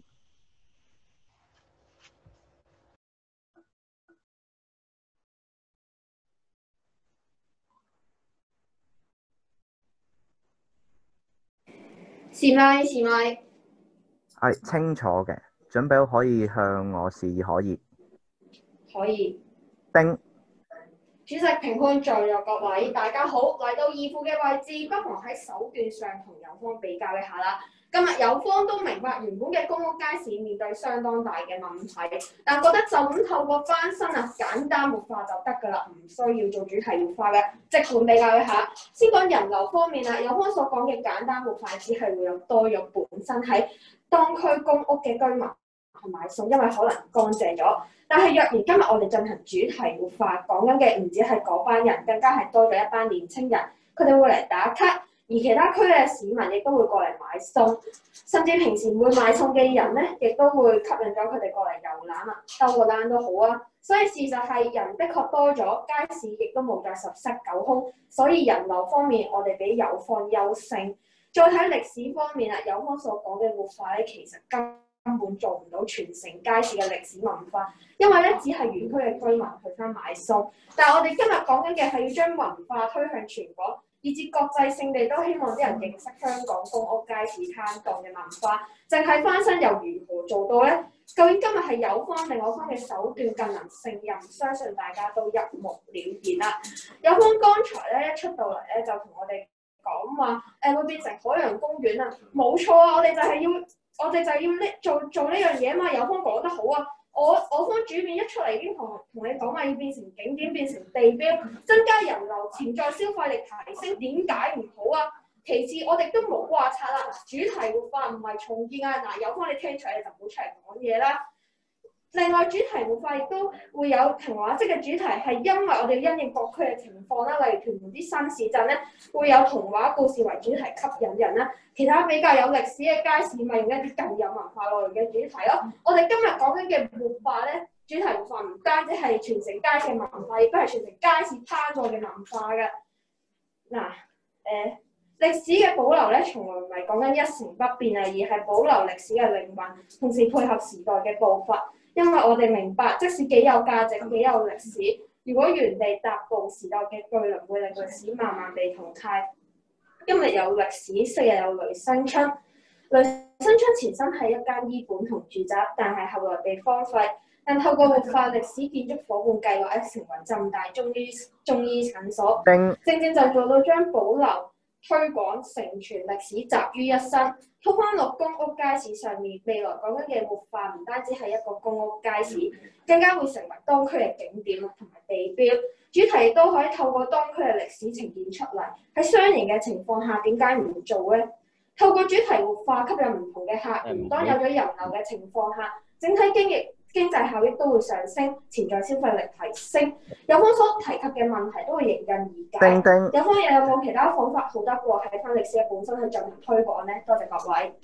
是咪？是咪？ 係清楚嘅，準備好可以向我示意，可以。 可以。 丁。 主席、評判在座各位，大家好。嚟到二副嘅位置，不妨喺手段上同友方比較一下啦。今日友方都明白原本嘅公屋街市面對相當大嘅問題，但覺得就咁透過翻新啊簡單活化就得㗎啦，唔需要做主題活化嘅。即管比較一下，先講人流方面啊，友方所講嘅簡單活化只係會有多咗本身喺當區公屋嘅居民同埋餸，因為可能乾淨咗。但係若然今日我哋進行主題活化，講緊嘅唔止係嗰班人，更加係多咗一班年青人，佢哋會嚟打卡。而其他區嘅市民亦都會過嚟買餸，甚至平時唔會買餸嘅人咧，亦都會吸引咗佢哋過嚟遊覽啊，兜個欄都好啊。所以事實係人的確多咗，街市亦都冇再十室九空，所以人流方面我哋比友方優勝。再睇歷史方面啊，友方所講嘅活化咧，其實根根本做唔到傳承街市嘅歷史文化，因為咧只係園區嘅居民去翻買餸，但係我哋今日講緊嘅係要將文化推向全港。以至國際性地都希望啲人認識香港公屋街市攤檔嘅文化，淨係翻新又如何做到咧？究竟今日係友方定我方嘅手段更能勝任？相信大家都一目了然啦。友方剛才咧一出到嚟咧就同我哋講話，誒、呃、會變成海洋公園啊！冇錯啊，我哋就係要，我哋就係要呢做做呢樣嘢啊嘛。友方講得好啊！我我方主編一出嚟已經同同你講話要變成景點，變成地標，增加人流，潛在消費力提升，點解唔好啊？其次，我哋都冇話拆啦，主題活化唔係重建啊！嗱，友方你聽出嚟就唔好出嚟講嘢啦。另外，主題活化亦都會有童話式嘅主題，係因為我哋因應各區嘅情況啦，例如屯門啲新市鎮咧，會有童話故事為主題吸引人啦。其他比較有歷史嘅街市，咪用一啲更有文化內容嘅主題咯。我哋今日講緊嘅活化咧，主題活化唔單止係傳承街市嘅文化，亦都係傳承街市攤檔嘅文化嘅。嗱，誒、呃。歷史嘅保留咧，從來唔係講緊一成不變啊，而係保留歷史嘅靈魂，同時配合時代嘅步伐。因為我哋明白，即使幾有價值、幾有歷史，如果原地踏步，時代嘅巨輪會令歷史慢慢被淘汰。今日有歷史，昔日有雷生春。雷生春前身係一間醫館同住宅，但係後來被荒廢。但透過活化歷史建築伙伴計劃，咧成為浸大中醫中醫診所，正正就做到將保留、推廣、承傳歷史集於一身，拖翻落公屋街市上面。未來講緊嘅活化唔單止係一個公屋街市，更加會成為當區嘅景點同埋地標。主題都可以透過當區嘅歷史呈現出嚟。喺雙贏嘅情況下，點解唔做咧？透過主題活化，吸引唔同嘅客源。當有咗人流嘅情況下，整體經營經濟效益都會上升，潛在消費力提升。友方所提及嘅問題都會迎刃而解。叮叮友方又有冇其他方法好得過喺翻歷史嘅本身去進行推廣咧？多謝各位。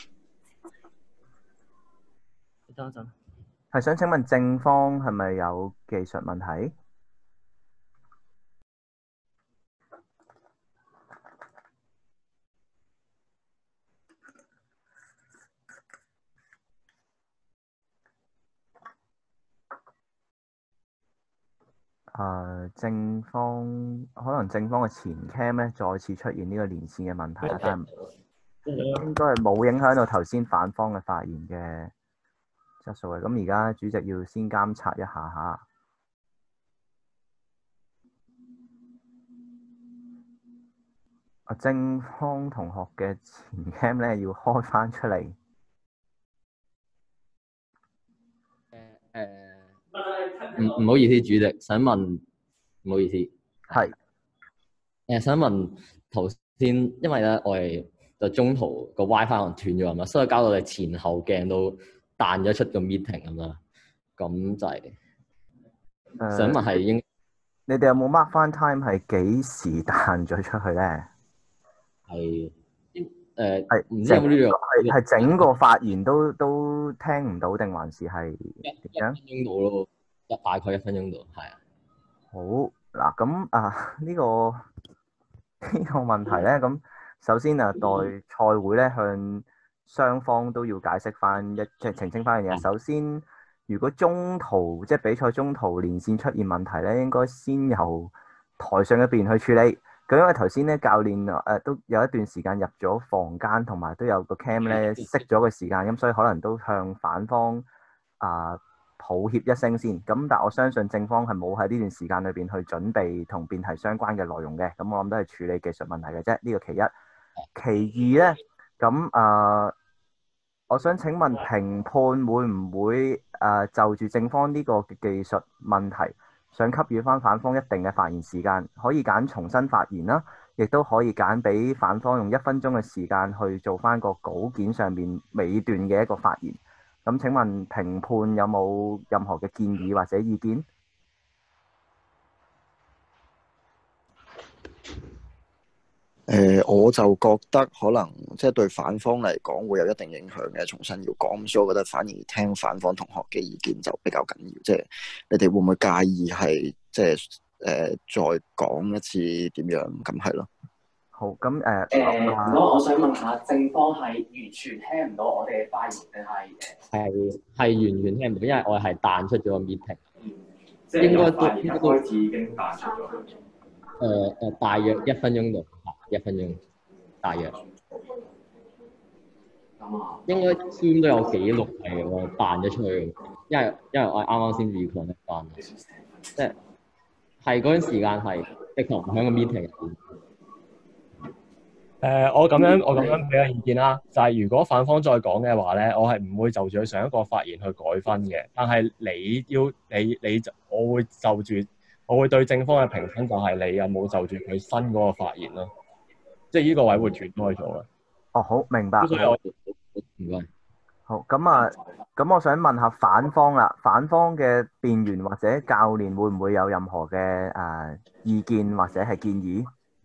等一陣， 係想請問正方係咪有技術問題？誒、呃、正方可能正方嘅前 cam 咧再次出現呢個連線嘅問題，但係應該係冇影響到頭先反方嘅發言嘅質素嘅。咁而家主席要先監察一下嚇。 啊，正方同學嘅前 cam 咧要開翻出嚟。 誒唔唔好意思，主席，想問，唔好意思， 係誒想問頭先，因為咧我哋就中途個 WiFi 可能斷咗啊嘛，所以搞到你前後鏡都彈咗出個 meeting 咁啦，咁就係、 誒想問係應你哋有冇 mark 翻 time 係幾時彈咗出去咧？ 係誒係唔知有冇呢樣係係整個發言都都聽唔到，定還是係點樣？ 一分鐘到咯，一大概一分鐘到，係啊。 好嗱，咁啊呢、個呢、個問題咧，咁首先啊，代賽會咧向雙方都要解釋翻一即係澄清翻樣嘢。首先，如果中途即係比賽中途連線出現問題咧，應該先由台上嗰邊去處理。咁因為頭先咧教練誒、呃、都有一段時間入咗房間，同埋都有個 cam 咧熄咗個時間，咁所以可能都向反方啊、呃、抱歉一聲先。咁但我相信正方係冇喺呢段時間裏邊去準備同辯題相關嘅內容嘅。咁我諗都係處理技術問題嘅啫。呢、個其一。其二咧，咁啊、呃，我想請問評判會唔會誒、呃、就住正方呢個嘅技術問題，想給予翻反方一定嘅發言時間，可以揀重新發言啦，亦都可以揀俾反方用一分鐘嘅時間去做翻個稿件上面尾段嘅一個發言。咁請問評判有冇任何嘅建議或者意見？ 誒、呃，我就覺得可能即係對反方嚟講會有一定影響嘅，重新要講，所以我覺得反而聽反方同學嘅意見就比較緊要。即係你哋會唔會介意係即係誒、呃、再講一次點樣？咁係咯。 好，咁誒誒，如果我想問下，正方係完全聽唔到我哋嘅發言定係係係完全聽唔到，因為我係彈出咗個 meeting。 即係由發言一開始已經彈出咗？ 誒誒，大約一分鐘度，一分鐘，大約。應該 Zoom 都有記錄係我彈咗出去，因為因為我啱啱先 record 翻，即係係嗰陣時間係直頭唔喺個 meeting 入邊。 誒、呃，我咁樣我咁樣俾個意見啦，就係、是、如果反方再講嘅話咧，我係唔會就住佢上一個發言去改分嘅，但係你要你你就我會就住我會對正方嘅評分就係你有冇就住佢新嗰個發言咯，即係呢個位會斷開咗嘅。 哦，好明白。 所以我唔該。 好，咁啊，咁我想問下反方啦，反方嘅辯員或者教練會唔會有任何嘅誒、呃、意見或者係建議？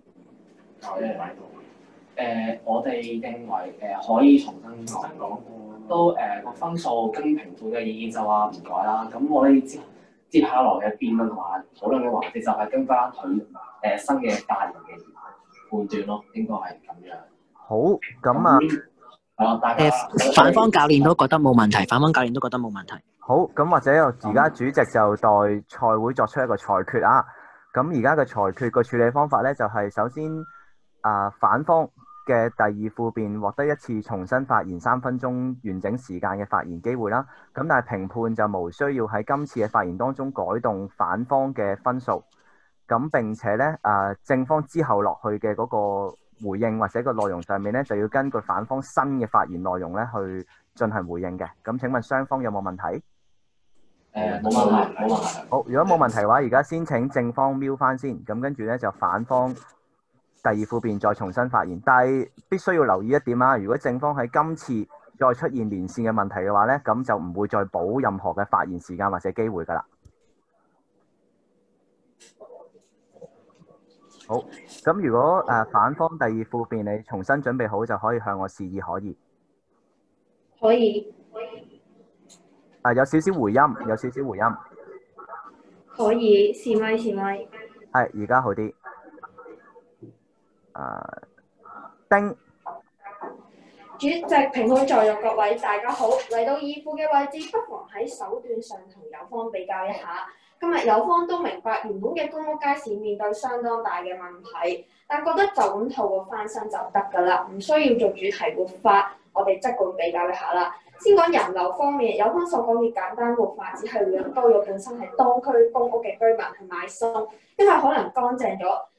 誒、呃，我哋認為誒、呃、可以重新講，都誒個、呃、分數跟評判嘅意見就話唔改啦。咁我哋接接下來嘅辯論同埋討論嘅環節就係跟翻佢誒新嘅發言嘅判斷咯，應該係咁樣。 好，咁啊， 啊，大家誒反方教練都覺得冇問題，反方教練都覺得冇問題。 好，咁或者由而家主席就代賽會作出一個裁決啊。咁而家嘅裁決個處理方法咧，就係、是、首先啊、呃、反方嘅第二副辯獲得一次重新發言三分鐘完整時間嘅發言機會啦。咁但係評判就無需要喺今次嘅發言當中改動反方嘅分數。咁並且咧啊、呃、正方之後落去嘅嗰個回應或者個內容上面咧，就要根據反方新嘅發言內容咧去進行回應嘅。咁請問雙方有冇問題？ 誒冇問題，冇問題。 好，如果冇問題嘅話，而家先請正方瞄翻先，咁跟住咧就反方第二副辯再重新發言。但係必須要留意一點啊，如果正方喺今次再出現連線嘅問題嘅話咧，咁就唔會再補任何嘅發言時間或者機會㗎啦。好，咁如果誒、呃、反方第二副辯你重新準備好，就可以向我示意可以。 可以。 啊，有少少回音，有少少回音。 可以，試咪試咪。 係，而家好啲。啊，丁。 主席、評判在座各位，大家好。嚟到二副嘅位置，不妨喺手段上同友方比較一下。今日友方都明白原本嘅公屋街市面對相當大嘅問題，但覺得就咁透過翻新就得㗎啦，唔需要做主題活法。我哋即管比較一下啦。先講人流方面，友方所講嘅簡單活法，只係會多咗本身係當區公屋嘅居民去買餸，因為可能乾淨咗，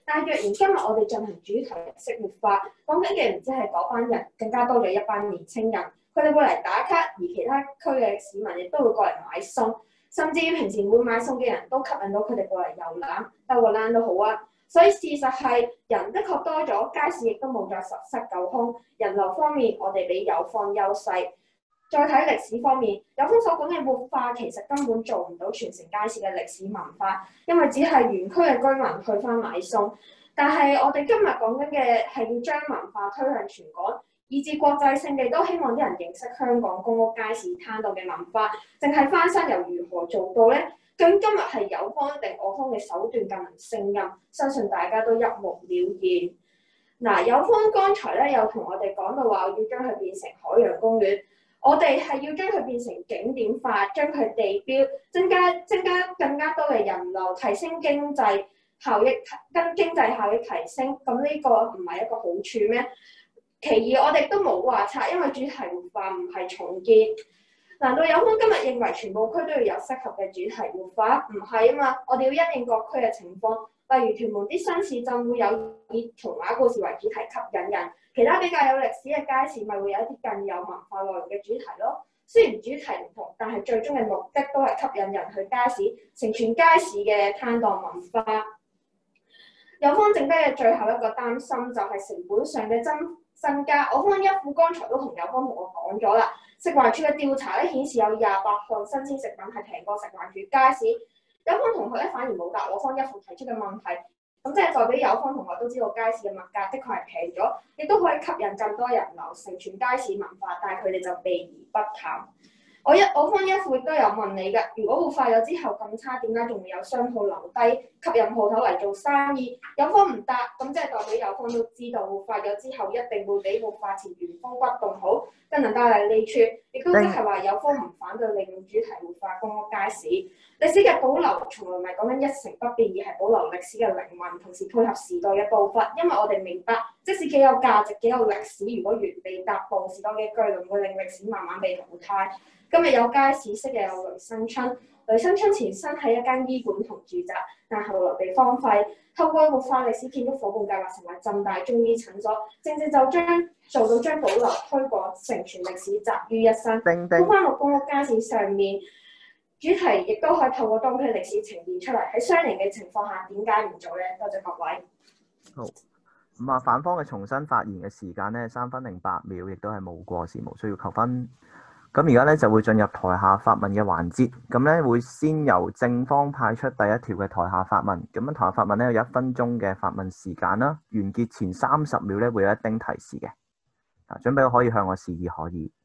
但係若然今日我哋進行主題歷史活化，講緊嘅唔止係嗰班人，更加多嘅一班年青人，佢哋會嚟打卡，而其他區嘅市民亦都會過嚟買餸，甚至平時唔會買餸嘅人都吸引到佢哋過嚟遊覽，兜個欄都好啊。所以事實係人的確多咗，街市亦都冇再十室九空。人流方面，我哋比友方優勢。再睇歷史方面，友方所講嘅活化其實根本做唔到傳承街市嘅歷史文化，因為只係原區嘅居民去翻買餸。但係我哋今日講緊嘅係要將文化推向全港，以至國際性地都希望啲人認識香港公屋街市攤檔嘅文化。淨係翻新又如何做到呢？咁今日係友方定我方嘅手段更能勝任，相信大家都一目了然。嗱，友方剛才咧有同我哋講到話要將佢變成海洋公園。我哋係要將佢變成景點化，將佢地標，增加增加更加多嘅人流，提升經濟效益，跟經濟效益提升，咁呢個唔係一個好處咩？其二，我哋都冇話拆，因為主題活化唔係重建。難道友方今日認為全部區都要有適合嘅主題活化？唔係啊嘛，我哋要因應各區嘅情況，例如屯門啲新市鎮會有以童話故事為主題吸引人。其他比較有歷史嘅街市，咪會有一啲更有文化內容嘅主題咯。雖然主題唔同，但係最終嘅目的都係吸引人去街市，承傳街市嘅攤檔文化。友方剩低嘅最後一個擔心就係成本上嘅增增加。我方一副剛才都同友方同我講咗啦，食環署嘅調查咧顯示有廿八項新鮮食品係平過食環署街市。友方同學咧反而冇答我方一副提出嘅問題。咁即係代表友方同學都知道街市嘅物價的確係平咗，亦都可以吸引更多人流，承傳街市文化，但係佢哋就避而不談。我一我方一副亦都有問你㗎，如果活化咗之後咁差，點解仲會有商鋪留低，吸引鋪頭嚟做生意？友方唔答，咁即係代表友方都知道活化咗之後一定會比活化前原封不動好，更能帶嚟利處，亦都即係話友方唔反對利用主題活化公屋街市。歷史嘅保留從來唔係講緊一成不變，而係保留歷史嘅靈魂，同時配合時代嘅步伐。因為我哋明白，即使幾有價值、幾有歷史，如果原地踏步，士多嘅巨輪會令歷史慢慢被淘汰。今日有街市，昔日有雷生春。雷生春前身係一間醫館同住宅，但後來被荒廢。透過活化歷史建築夥伴計劃，成為浸大中醫診所，正正就將做到將保留、推廣、承傳歷史集於一身。搬翻落公屋街市上面。主題亦都可以透過當區歷史呈現出嚟，喺相連嘅情況下，點解唔做呢？多謝各位。 好，咁啊，反方嘅重新發言嘅時間呢，三分零八秒，亦都係冇過時，無需要扣分。咁而家咧就會進入台下發問嘅環節，咁咧會先由正方派出第一條嘅台下發問，咁樣台下發問咧有一分鐘嘅發問時間啦，完結前三十秒咧會有一丁提示嘅。啊，準備可以向我示意可以。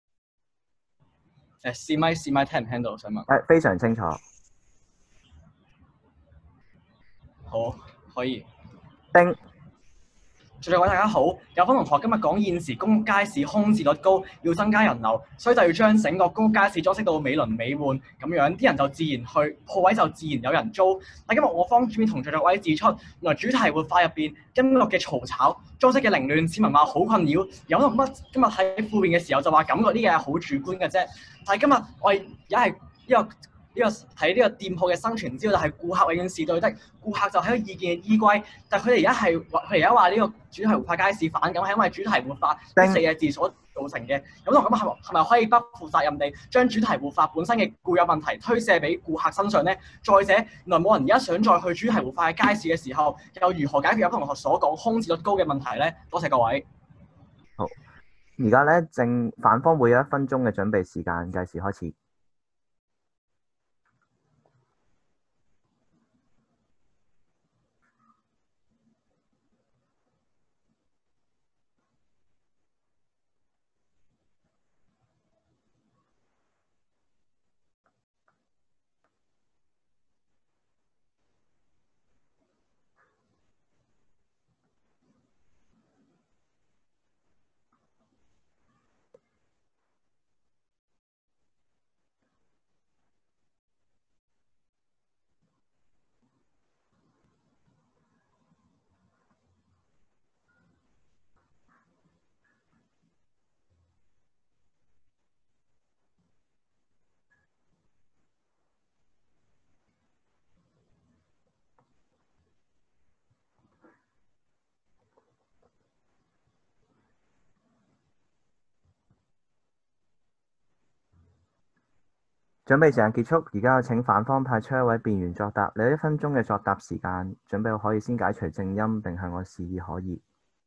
誒，試咪試咪聽唔聽到？想問。 誒，非常清楚。 好，可以。 丁。 在座各位大家好，友方同學今日講現時公屋街市空置率高，要增加人流，所以就要將整個公屋街市裝飾到美輪美奐，咁樣啲人就自然去，鋪位就自然有人租。但今日我方主編同在座各位指出，原來主題活化入邊音樂嘅嘈吵、裝飾嘅凌亂，市民話好困擾。有同乜今日喺副面嘅時候就話感覺呢嘢係好主觀嘅啫。但係今日我哋而家係呢個。呢、這個睇呢個店鋪嘅生存之道，就係顧客永遠是對的，顧客就係個意見嘅依歸。但係佢哋而家係佢哋而家話呢個主題活化街市反感，係因為主題活化呢四個字所造成嘅。咁同咁係係咪可以不負責任地將主題活化本身嘅固有問題推卸俾顧客身上呢？再者，原來冇人而家想再去主題活化嘅街市嘅時候，又如何解決有同學所講空置率高嘅問題呢？多謝各位。 好，而家咧正反方會有一分鐘嘅準備時間，計時開始。 準備時間結束，而家有請反方派出一位辯員作答。你有一分鐘嘅作答時間，準備好可以先解除靜音並向我示意可以。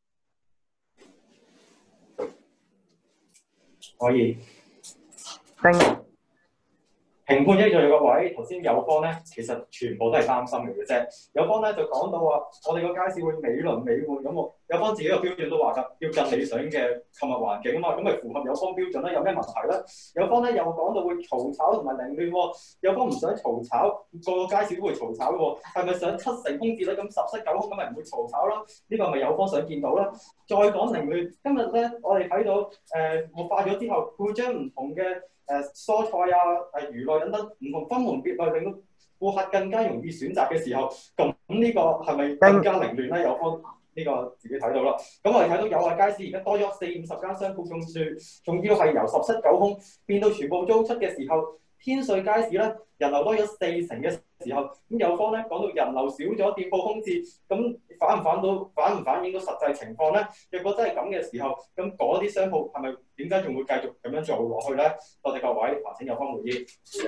可以。 丁。 評判一樣各位，頭先有方咧，其實全部都係擔心嚟嘅啫。有方咧就講到話，我哋個街市會美輪美奐咁喎。有方自己個標準都話㗎，要更理想嘅購物環境啊嘛，咁咪符合有方標準咧？有咩問題咧？有方咧又講到會嘈吵同埋凌亂喎。有方唔想嘈吵，個個街市都會嘈吵嘅喎。係咪想七成空置率咁十室九空咁咪唔會嘈吵咯？呢個係咪有方想見到啦？再講凌亂，今日咧我哋睇到誒、呃、活化咗之後，會將唔同嘅誒、呃、蔬菜啊、誒魚類等等唔同分門別類，令到顧客更加容易選擇嘅時候，咁呢個係咪更加凌亂咧？有方呢個自己睇到啦。咁我哋睇到友愛街市而家多咗四五十間商鋪種樹，仲要係由十室九空變到全部租出嘅時候，天瑞街市咧人流多咗四成嘅時候，咁有方咧講到人流少咗，店鋪空置，咁反唔反到反唔反映到實際情況咧？若果真係咁嘅時候，咁嗰啲商鋪係咪點解仲會繼續咁樣做落去咧？多謝各位，還請有方回應。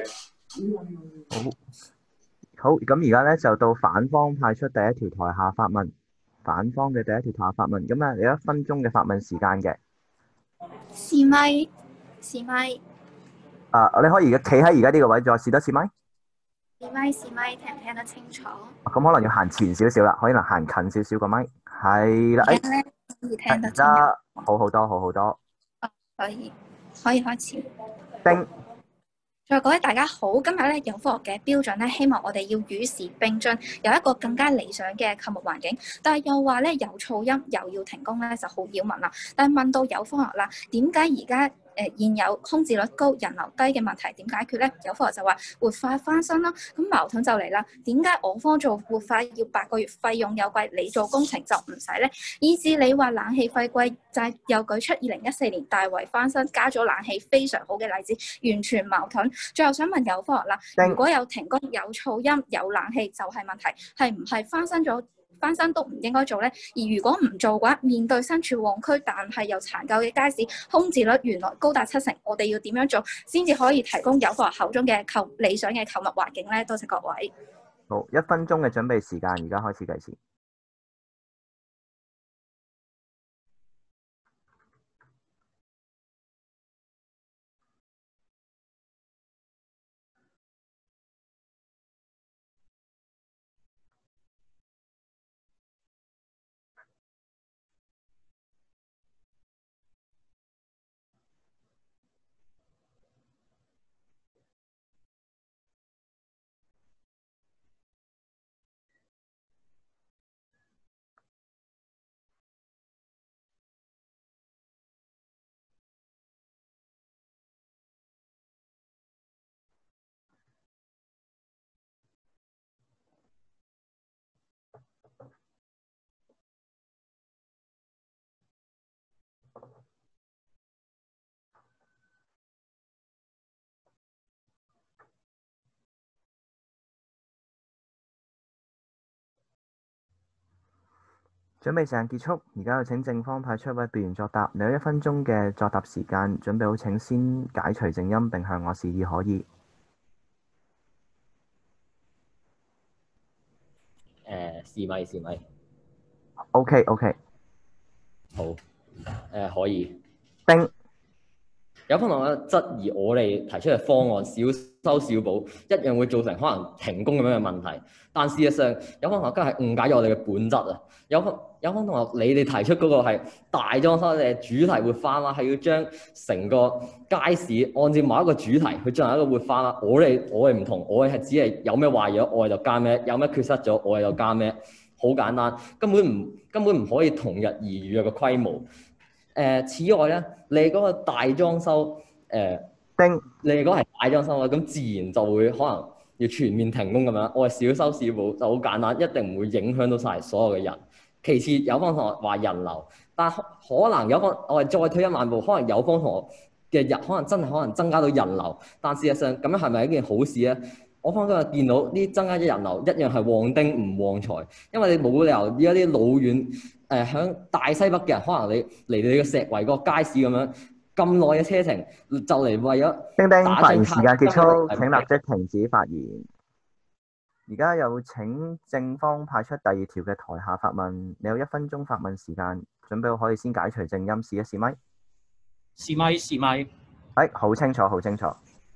好，好，咁而家咧就到反方派出第一條台下發問，反方嘅第一條台下發問，咁啊有一分鐘嘅發問時間嘅。 試咪，試咪。 啊，你可以而家企喺而家呢個位，再試多次咪。 試咪，試咪，聽唔聽得清楚？ 咁可能要行前少少啦，可能行近少少個咪。係啦，誒， 可以聽得而家好好多，好好多。 可以，可以開始。 丁。 再各位大家好，今日咧有科學嘅標準咧，希望我哋要與時並進，有一個更加理想嘅購物環境。但係又話咧有噪音，又要停工咧，就好擾民啦。但係問到有科學啦，點解而家誒現有空置率高、人流低嘅問題點解決咧？有科學就話活化翻新啦。咁矛盾就嚟啦，點解我方做活化要八個月，費用又貴，你做工程就唔使咧？以至你話冷氣費貴，就係又舉出二零一四年大圍翻新加咗冷氣非常好嘅例子，完全矛盾。最後想問有科學啦，如果有停工、有噪音、有冷氣就係問題，係唔係翻新咗翻新都唔應該做咧？而如果唔做嘅話，面對身處旺區但係又殘舊嘅街市，空置率原來高達七成，我哋要點樣做先至可以提供有科學口中嘅購理想嘅購物環境咧？多謝各位。 好，一分鐘嘅準備時間，而家開始計時。準備時間結束，而家有請正方派出一位辯員作答。你有一分鐘嘅作答時間，準備好請先解除靜音並向我示意可以。 誒，試咪試咪。 OK OK。 好。誒、呃，可以。 丁。 有可能質疑我哋提出嘅方案小修小補，一樣會造成可能停工咁樣嘅問題。但事實上，有可能真係誤解咗我哋嘅本質啊！有有可能同學，你哋提出嗰個係大裝修嘅主題活化啦，係要將成個街市按照某一個主題去進行一個活化啦。我哋我哋唔同，我哋係只係有咩壞咗，我哋就加咩；有咩缺失咗，我哋就加咩。好簡單，根本唔根本唔可以同日而語嘅規模。誒、呃，此外咧，你嗰個大裝修，誒、呃， 丁， 你嗰個係大裝修啊，咁自然就會可能要全面停工咁樣。我係小修小補就好簡單，一定唔會影響到晒所有嘅人。其次，有方同學話人流，但可能有方我哋再退一萬步，可能有方同學嘅人可能真係可能增加到人流，但事實上咁樣係咪一件好事咧？我方今日見到呢增加咗人流，一樣係旺丁唔旺財，因為你冇理由而家啲老遠誒響大西北嘅人，可能你嚟到你個石圍個街市咁樣咁耐嘅車程，就嚟為咗叮叮， 打張卡發言時間結束， 根請本係立即停止發言。而家有請正方派出第二條嘅台下發問，你有一分鐘發問時間，準備好可以先解除靜音，試一試咪。 試咪試咪。 係，好清楚，好清楚。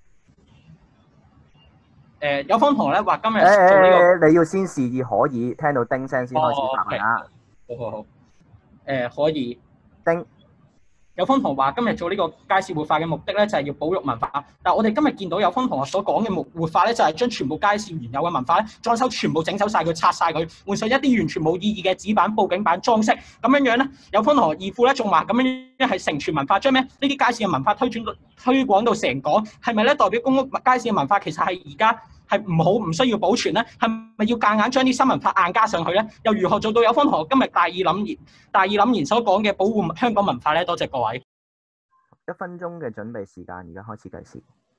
誒、有方同學咧話今日誒做呢、個。 誒，你要先示意可以聽到叮聲先開始發問啦。 好好好。誒、可以。 叮。 有方同學話今日做呢個街市活化嘅目的咧，就係要保育文化。但係我哋今日見到有方同學所講嘅活活化咧，就係將全部街市原有嘅文化咧，裝修全部整走晒佢，拆晒佢，換上一啲完全冇意義嘅紙板、佈景板裝飾。咁樣樣咧，有方同學義父咧仲話咁樣係承傳文化，將咩呢啲街市嘅文化推轉到推廣到成港，係咪咧代表公屋街市嘅文化其實係而家係唔好唔需要保存咧？係咪要夾硬將啲新文化硬加上去咧？又如何做到有方同學今日大義凜然、大義凜然所講嘅保護香港文化咧？多謝各位。 一分鐘嘅準備時間，而家開始計時。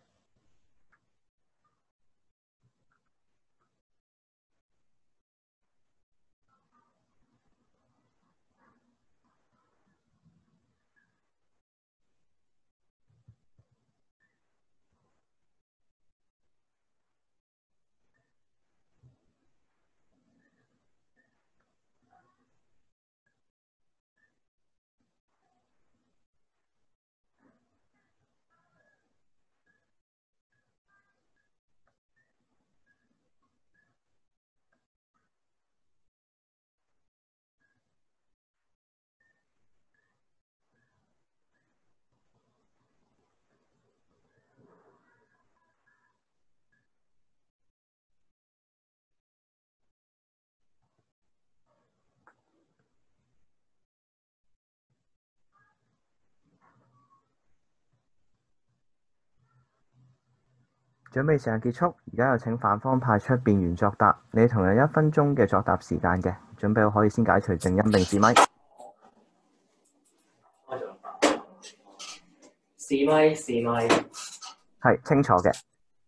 準備時間結束，而家有請反方派出辯員作答。你同樣一分鐘嘅作答時間嘅，準備好可以先解除靜音並試咪。 試咪試咪， 係清楚嘅。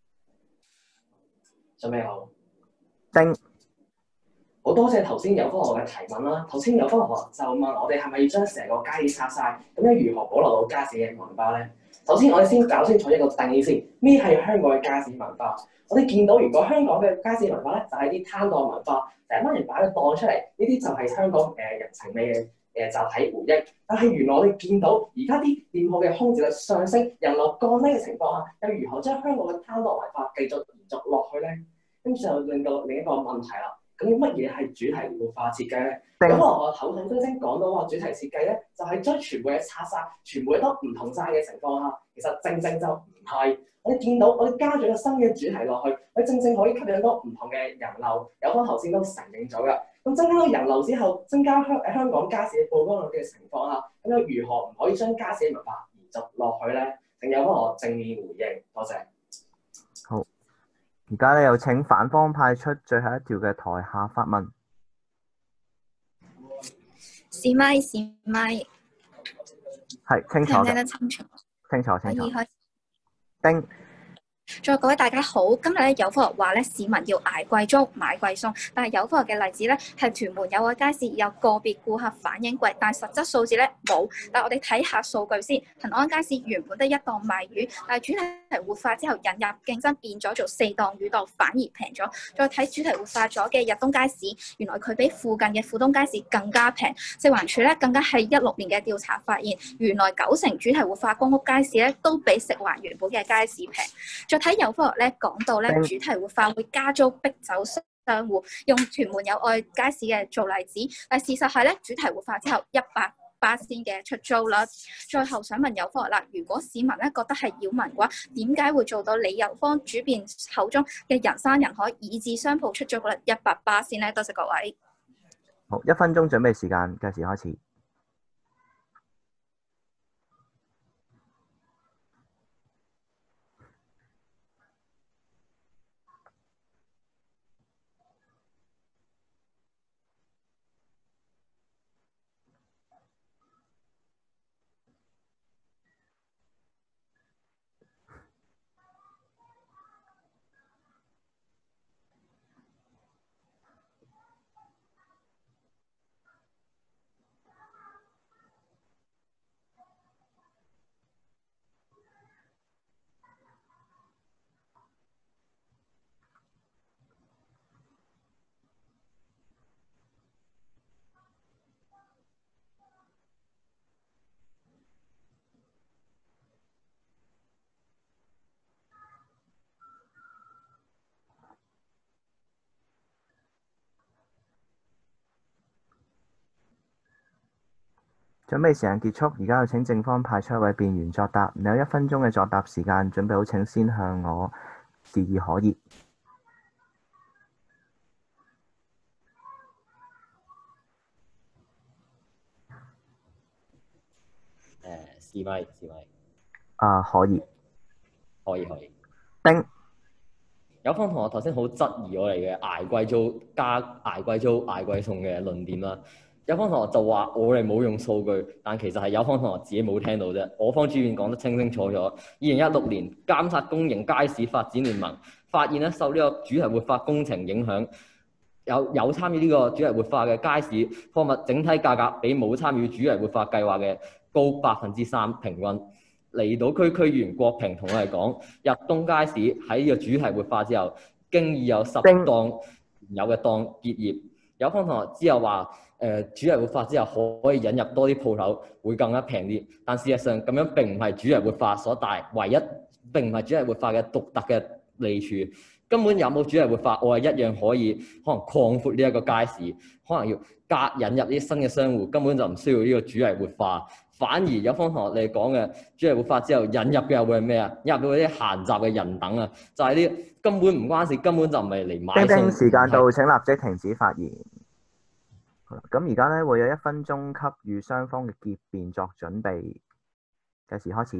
準備好。 叮。 好多謝頭先有科學嘅提問啦。頭先有科學就問我哋係咪要將成個街市拆晒，咁樣如何保留到街市嘅文化咧？首先我哋先搞清楚一個定義先，咩係香港嘅街市文化？我哋見到如果香港嘅街市文化咧，就係啲攤檔文化，成班人擺個檔出嚟，呢啲就係香港誒人情味嘅誒集體回憶。但係原來我哋見到而家啲店鋪嘅空置率上升、人流降低嘅情況下，又如何將香港嘅攤檔文化繼續延續落去咧？跟住就令到另一個問題啦。咁乜嘢係主題活化設計咧？咁可能我口口聲聲講到話主題設計咧，就係將全部嘢拆晒，全部嘢都唔同晒嘅情況下，其實正正就唔係。我哋見到我哋加咗個新嘅主題落去，我哋正正可以吸引到唔同嘅人流。有方頭先都承認咗㗎。咁增加到人流之後，增加香香港街市嘅曝光率嘅情況下，咁又如何唔可以將街市嘅文化延續落去咧？請有幫我正面回應，多謝。 好。而家咧有請反方派出最後一條嘅台下發問。 試咪試咪。 係清楚嘅。 聽唔聽得清楚？ 清楚清楚。 可以開始。 叮。 再各位大家好，今日咧有科學話咧市民要捱貴租買貴餸，但係有科學嘅例子咧係屯門有個街市有個別顧客反映貴，但係實質數字咧冇。但係我哋睇下數據先，恆安街市原本得一檔賣魚，但係主題活化之後引入競爭變咗做四檔魚檔，反而平咗。再睇主題活化咗嘅日東街市，原來佢比附近嘅富東街市更加平。食環署咧更加係一六年嘅調查發現，原來九成主題活化公屋街市咧都比食環原本嘅街市平。再睇有科學咧講到咧主題活化會加租逼走商戶，用屯門有愛街市嘅做例子，但事實係咧主題活化之後一百巴仙嘅出租率。最後想問有科學啦，如果市民咧覺得係擾民嘅話，點解會做到李友芳主辯口中嘅人山人海，以致商鋪出租率一百巴仙咧？多謝各位。 好，一分鐘準備時間，計時開始。 準備時間結束，而家有請正方派出一位辯員作答。你有一分鐘嘅作答時間，準備好請先向我示意可以。 誒，試咪試咪。 啊，可以。 可以可以。 丁。 有方同學頭先好質疑我哋嘅捱貴租加捱貴租捱貴餸嘅論點啦。有方同學就話我哋冇用數據，但其實係有方同學自己冇聽到啫。我方主任講得清清楚楚。二零一六年監察公營街市發展聯盟發現咧，受呢個主題活化工程影響，有有參與呢個主題活化嘅街市貨物整體價格比冇參與主題活化計劃嘅高百分之三平均。離島區區議員郭平同我哋講，日東街市喺呢個主題活化之後，經已有十檔原有嘅檔結業。有方同學之後話，誒、呃、主題活化之後可以引入多啲鋪頭，會更加平啲。但事實上咁樣並唔係主題活化所帶唯一，並唔係主題活化嘅獨特嘅利處。根本有冇主題活化，我係一樣可以可能擴闊呢一個街市，可能要加引入啲新嘅商戶，根本就唔需要呢個主題活化。反而有方同學你講嘅主題活化之後引入嘅又會係咩啊？引入到啲閒雜嘅人等啊，就係、是、啲根本唔關事，根本就唔係嚟買餸。 叮叮時間到，請立即停止發言。咁而家咧會有一分鐘給予雙方嘅結辯作準備，計時開始。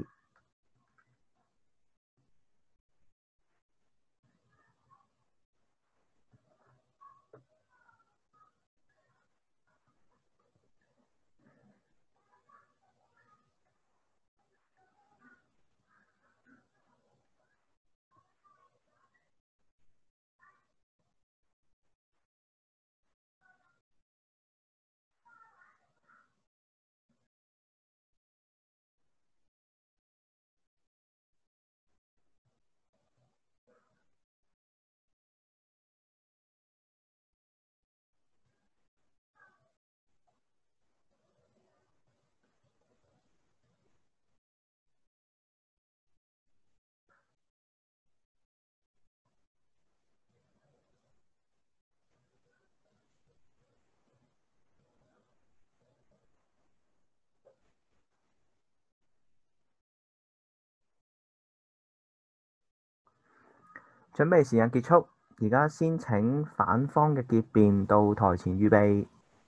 準備時間結束，而家先請反方嘅結辯到台前預備。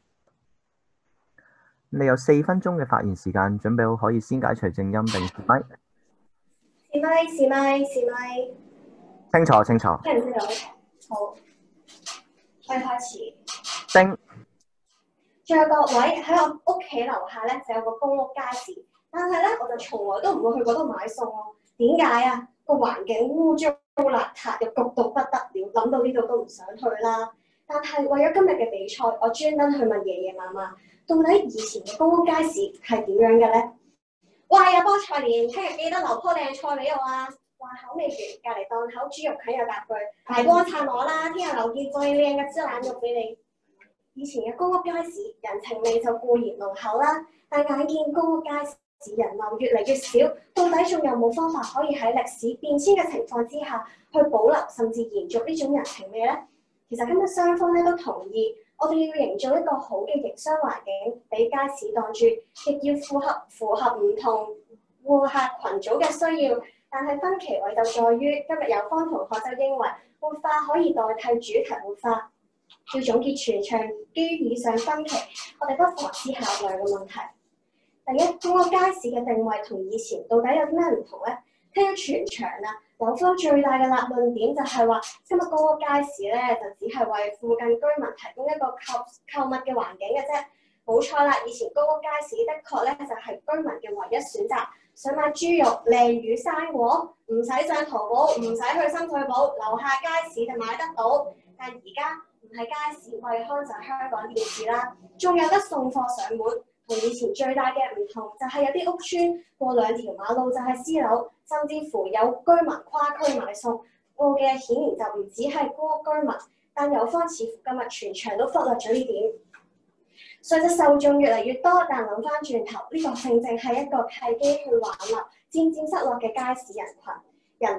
你有四分鐘嘅發言時間，準備好可以先解除靜音並試咪。 試咪試咪試咪。 清楚清楚。 聽唔聽到？好，可以開始。 丁。 仲有各位喺我屋企樓下咧就有個公屋街市，但係咧我就從來都唔會去嗰度買餸喎。點解啊？個環境污糟邋遢，又焗到不得了，諗到呢度都唔想去啦。但係為咗今日嘅比賽，我專登去問爺爺嫲嫲，到底以前嘅公屋街市係點樣嘅咧？喂啊，菠菜蓮，聽日記得留棵靚菜俾我啊！話口未完，隔離檔口豬肉啃有夾句，大幫襯我啦！聽日留件最靚嘅豬腩肉俾你。以前嘅公屋街市人情味就固然濃厚啦，但眼見公屋街市人流越嚟越少，到底仲有冇方法可以喺歷史變遷嘅情況之下去保留甚至延續呢種人情味咧？其實今日雙方咧都同意，我哋要營造一個好嘅營商環境俾街市檔主，亦要符合符合唔同顧客群組嘅需要。但係分歧位就在於，今日有方同學就認為活化可以代替主題活化。要總結全場基於以上分歧，我哋不妨思考兩個問題。第一，公屋街市嘅定位同以前到底有啲咩唔同咧？聽咗全場啊，有方最大嘅立論點就係話，今日公屋街市咧就只係為附近居民提供一個購購物嘅環境嘅啫。冇錯啦，以前公屋街市的確咧就係居民嘅唯一選擇。想買豬肉、靚魚、生果，唔使上淘寶，唔使去深水埗，樓下街市就買得到。但而家唔係街市，惠康就係香港電視啦，仲有得送貨上門。同以前最大嘅唔同就係有啲屋邨過兩條馬路就係私樓，甚至乎有居民跨區買餸。過嘅顯然就唔止係公屋居民，但有方似乎今日全場都忽略咗呢點。隨着受眾越嚟越多，但諗翻轉頭，呢、這個正正係一個契機去挽留漸漸失落嘅街市人群人流。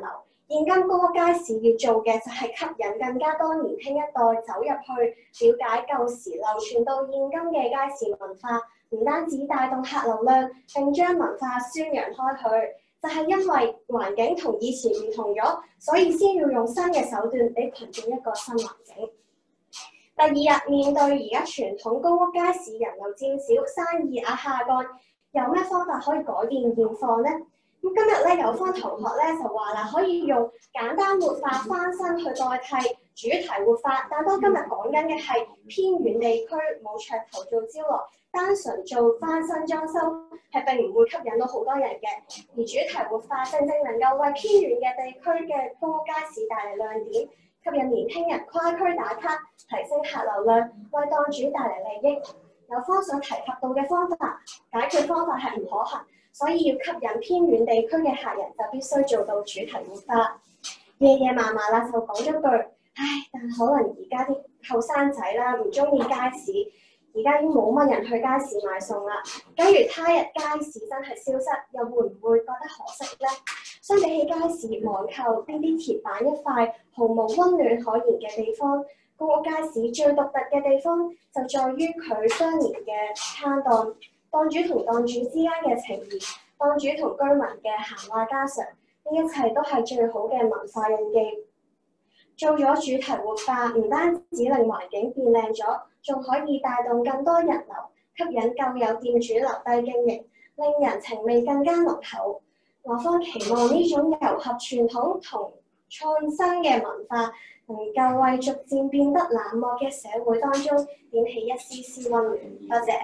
現今公屋街市要做嘅就係吸引更加多年輕一代走入去，了解舊時流傳到現今嘅街市文化，唔單止帶動客流量，並將文化宣揚開去。就係因為環境同以前唔同咗，所以先要用新嘅手段俾群眾一個新環境。第二日，面對而家傳統公屋街市人流漸少、生意額下降，有咩方法可以改變現況呢？咁今日咧，有方同學咧就話啦，可以用簡單活化翻新去代替主題活化，但當今日講緊嘅係偏遠地區冇噱頭做招來，單純做翻新裝修係並唔會吸引到好多人嘅。而主題活化正正能夠為偏遠嘅地區嘅公屋街市帶嚟亮點，吸引年輕人跨區打卡，提升客流量，為檔主帶嚟利益。有方所提及到嘅方法，解決方法係唔可行。所以要吸引偏遠地區嘅客人，就必須做到主題活化。夜夜麻麻啦，就講咗句，唉，但可能而家啲後生仔啦唔中意街市，而家已經冇乜人去街市買餸啦。假如他日街市真係消失，又會唔會覺得可惜呢？相比起街市網購呢啲鐵板一塊，毫無溫暖可言嘅地方，公屋街市最獨特嘅地方就在於佢相連嘅攤檔。檔主同檔主之間嘅情誼，檔主同居民嘅閒話家常，呢一切都係最好嘅文化印記。做咗主題活化，唔單止令環境變靚咗，仲可以帶動更多人流，吸引舊有店主留低經營，令人情味更加濃厚。我方期望呢種糅合傳統同創新嘅文化，能夠為逐漸變得冷漠嘅社會當中點起一絲絲溫暖。多謝。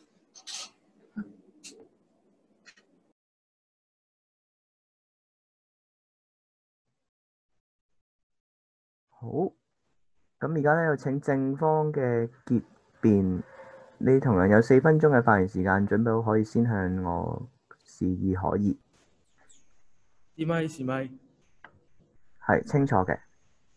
好，咁而家咧有請正方嘅結辯，你同樣有四分鐘嘅發言時間，準備好可以先向我示意可以。 試咪試咪， 係清楚嘅。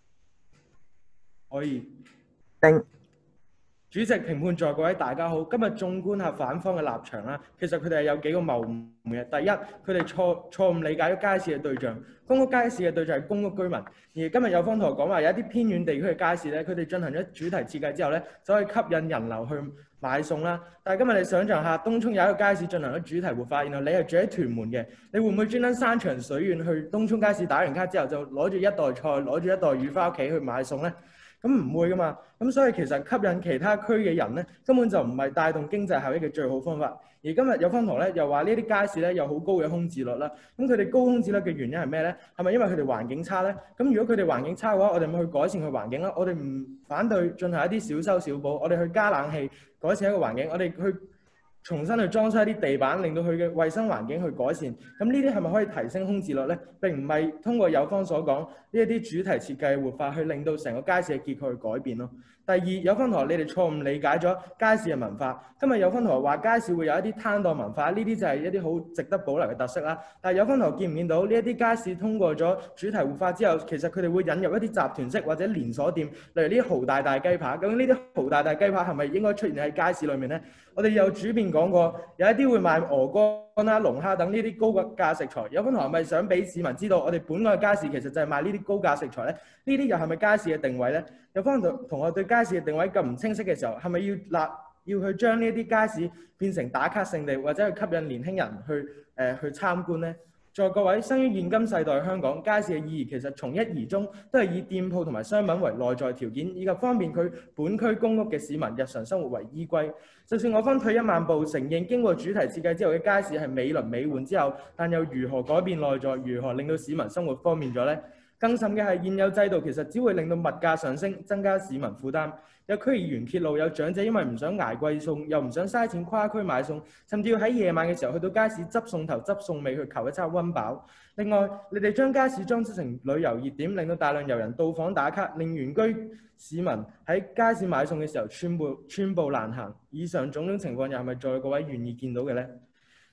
可以。 丁。 主席、評判在，各位大家好。今日縱觀下反方嘅立場啦，其實佢哋係有幾個謬誤嘅。第一，佢哋錯錯誤理解咗街市嘅對象，公屋街市嘅對象係公屋居民。而今日有方同學講話，有一啲偏遠地區嘅街市咧，佢哋進行咗主題設計之後咧，就可以吸引人流去買餸啦。但係今日你想象下，東涌有一個街市進行咗主題活化，然後你係住喺屯門嘅，你會唔會專登山長水遠去東涌街市打完卡之後，就攞住一袋菜、攞住一袋魚翻屋企去買餸咧？咁唔會噶嘛，咁所以其實吸引其他區嘅人咧，根本就唔係帶動經濟效益嘅最好方法。而今日有方同學咧又話呢啲街市咧有好高嘅空置率啦，咁佢哋高空置率嘅原因係咩咧？係咪因為佢哋環境差咧？咁如果佢哋環境差嘅話，我哋咪去改善佢環境啦。我哋唔反對進行一啲小修小補，我哋去加冷氣，改善一個環境，我哋去重新去裝修一啲地板，令到佢嘅衞生環境去改善。咁呢啲係咪可以提升空置率咧？並唔係通過有方所講呢一啲主題設計活化去令到成個街市嘅結構去改變咯。第二，有分同學你哋錯誤理解咗街市嘅文化。今日有分同學話街市會有一啲攤檔文化，呢啲就係一啲好值得保留嘅特色啦。但係有分同學見唔見到呢一啲街市通過咗主題活化之後，其實佢哋會引入一啲集團式或者連鎖店，例如呢啲豪大大雞扒。究竟呢啲豪大大雞扒係咪應該出現喺街市裏面呢？我哋有主辯講過，有一啲會賣鵝肝啦、龍蝦等呢啲高價食材。有分同學咪想俾市民知道，我哋本港嘅街市其實就係賣呢啲高價食材咧？呢啲又係咪街市嘅定位咧？有方同學對街市嘅定位咁唔清晰嘅時候，係咪要立要去將呢啲街市變成打卡勝地，或者去吸引年輕人去誒、呃、去參觀呢？在各位生於現今世代香港，街市嘅意義其實從一而終，都係以店鋪同埋商品為內在條件，以及方便佢本區公屋嘅市民日常生活為依歸。就算我方退一萬步，承認經過主題設計之後嘅街市係美輪美奐之後，但又如何改變內在？如何令到市民生活方便咗呢？更甚嘅係現有制度其實只會令到物價上升，增加市民負擔。有區議員揭露，有長者因為唔想捱貴餸，又唔想嘥錢跨區買餸，甚至要喺夜晚嘅時候去到街市執餸頭執餸尾去求一餐溫飽。另外，你哋將街市裝飾成旅遊熱點，令到大量遊人到訪打卡，令原居市民喺街市買餸嘅時候寸步寸步難行。以上種種情況又係咪在各位願意見到嘅呢？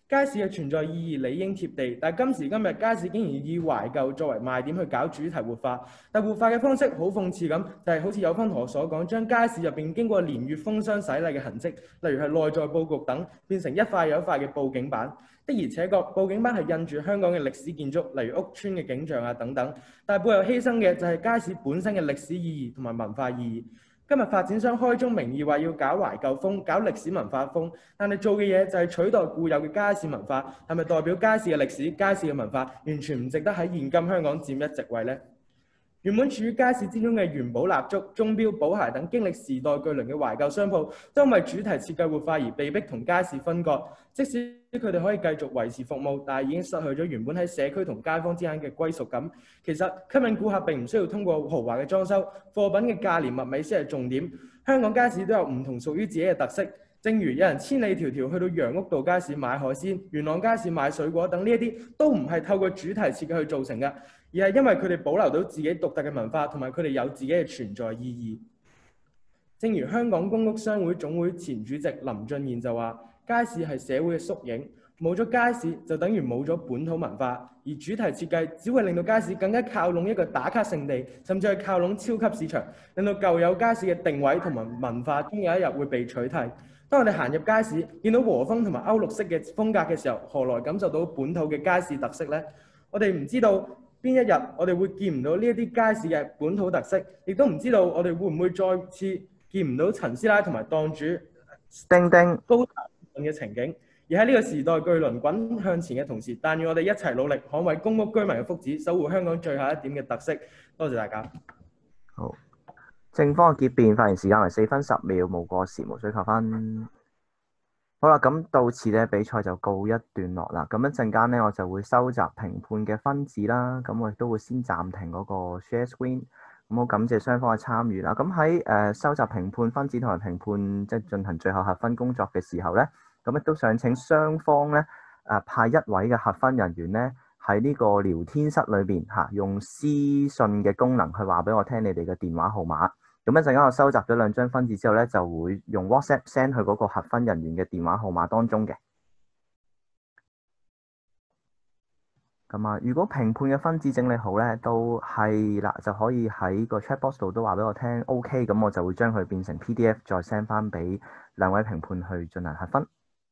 街市嘅存在意義理應貼地，但今時今日街市竟然以懷舊作為賣點去搞主題活化，但活化嘅方式好諷刺咁，就係、是、好似有芬同學所講，將街市入邊經過年月風霜洗禮嘅痕跡，例如係內在佈局等，變成一塊又一塊嘅佈景板。的而且確，佈景板係印住香港嘅歷史建築，例如屋邨嘅景象啊等等，但係背後犧牲嘅就係街市本身嘅歷史意義同埋文化意義。今日發展商開宗明義話要搞懷舊風、搞歷史文化風，但係做嘅嘢就係取代固有嘅街市文化，係咪代表街市嘅歷史、街市嘅文化完全唔值得喺現今香港佔一席位呢？原本處於街市之中嘅元寶蠟燭、鐘錶、寶鞋等經歷時代巨輪嘅懷舊商鋪，都因為主題設計活化而被逼同街市分割。即使佢哋可以繼續維持服務，但係已經失去咗原本喺社區同街坊之間嘅歸屬感。其實吸引顧客並唔需要通過豪華嘅裝修，貨品嘅價廉物美先係重點。香港街市都有唔同屬於自己嘅特色。正如有人千里迢迢去到楊屋道街市買海鮮，元朗街市買水果等呢一啲，都唔係透過主題設計去造成嘅，而係因為佢哋保留到自己獨特嘅文化，同埋佢哋有自己嘅存在意義。正如香港公屋商會總會前主席林俊賢就話：街市係社會嘅縮影，冇咗街市就等於冇咗本土文化，而主題設計只會令到街市更加靠攏一個打卡聖地，甚至係靠攏超級市場，令到舊有街市嘅定位同埋文化終有一日會被取替。當我哋行入街市，見到和風同埋歐陸式嘅風格嘅時候，何來感受到本土嘅街市特色呢？我哋唔知道邊一日我哋會見唔到呢一啲街市嘅本土特色，亦都唔知道我哋會唔會再次見唔到陳師奶同埋檔主叮叮高談嘅情景。而喺呢個時代巨輪滾向前嘅同時，但願我哋一齊努力捍衛公屋居民嘅福祉，守護香港最後一點嘅特色。多謝大家。 好。正方嘅結辯發言時間為四分十秒，冇過時，無需扣分。好啦，咁到此咧比賽就告一段落啦。咁一陣間咧，我就會收集評判嘅分字啦。咁我亦都會先暫停嗰個 share screen。咁好感謝雙方嘅參與啦。咁喺誒收集評判分子同埋評判即係進行最後核分工作嘅時候咧，咁亦都想請雙方咧誒派一位嘅核分人員咧喺呢個聊天室裏邊嚇，用私信嘅功能去話俾我聽你哋嘅電話號碼。咁一陣間我收集咗兩張分字之後咧，就會用 WhatsApp send 去嗰個核分人員嘅電話號碼當中嘅。咁啊，如果評判嘅分子整理好咧，都係啦，就可以喺個 chat box 度都話俾我聽 OK，咁我就會將佢變成 P D F 再 send 翻俾兩位評判去進行核分。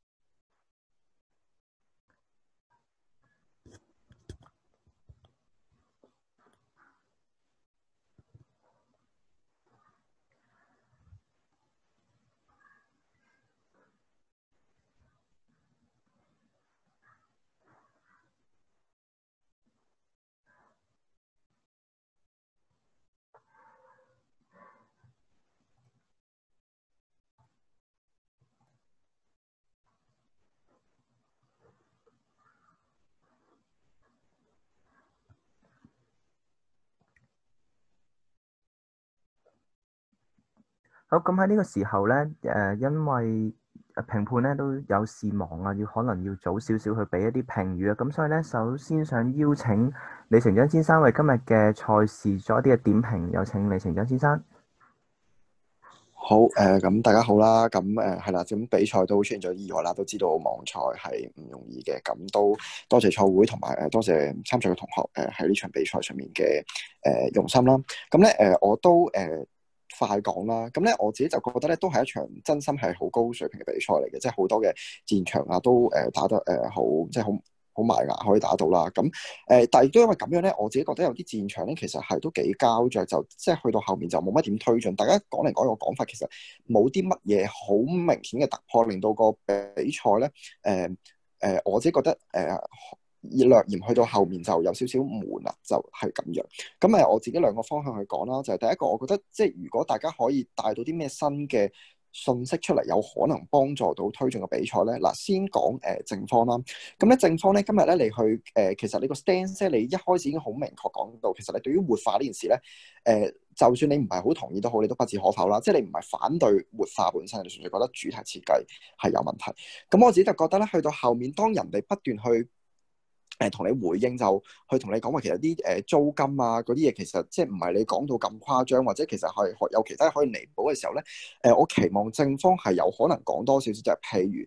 好，咁喺呢個時候咧，誒，因為評判咧都有事忙啊，要可能要早少少去俾一啲評語啊，咁所以咧，首先想邀請李成章先生為今日嘅賽事做一啲嘅點評，有請李成章先生。 好，誒，咁大家好啦，咁誒係啦，咁比賽都出現咗意外啦，都知道網賽係唔容易嘅，咁都多謝賽會同埋誒多謝參賽嘅同學誒喺呢場比賽上面嘅誒用心啦。咁咧誒我都誒快講啦，咁咧我自己就覺得咧都係一場真心係好高水平嘅比賽嚟嘅，即係好多嘅戰場啊都誒打得誒好，即係好好埋牙可以打到啦。咁誒、呃，但係亦都因為咁樣咧，我自己覺得有啲戰場咧，其實係都幾膠着，就即係去到後面就冇乜點推進。大家講嚟講去個講法，其實冇啲乜嘢好明顯嘅突破，令到個比賽咧誒誒，我自己覺得誒。呃略嫌去到後面就有少少悶啦，就係、是、咁樣。咁誒，我自己兩個方向去講啦，就係、是、第一個，我覺得即係如果大家可以帶到啲咩新嘅信息出嚟，有可能幫助到推進嘅比賽咧。嗱，先講誒、呃、正方啦。咁咧正方咧，今日咧你去誒、呃，其實你個 stance 你一開始已經好明確講到，其實你對於活化呢件事咧，誒、呃，就算你唔係好同意都好，你都不置可否啦。即係你唔係反對活化本身，你純粹覺得主題設計係有問題。咁我自己就覺得咧，去到後面，當人哋不斷去誒同、呃、你回應，就去同你講話，其實啲誒、呃、租金啊嗰啲嘢，其實即係唔係你講到咁誇張，或者其實係有其他可以彌補嘅時候咧，誒、呃、我期望正方係有可能講多少少，就係、是、譬如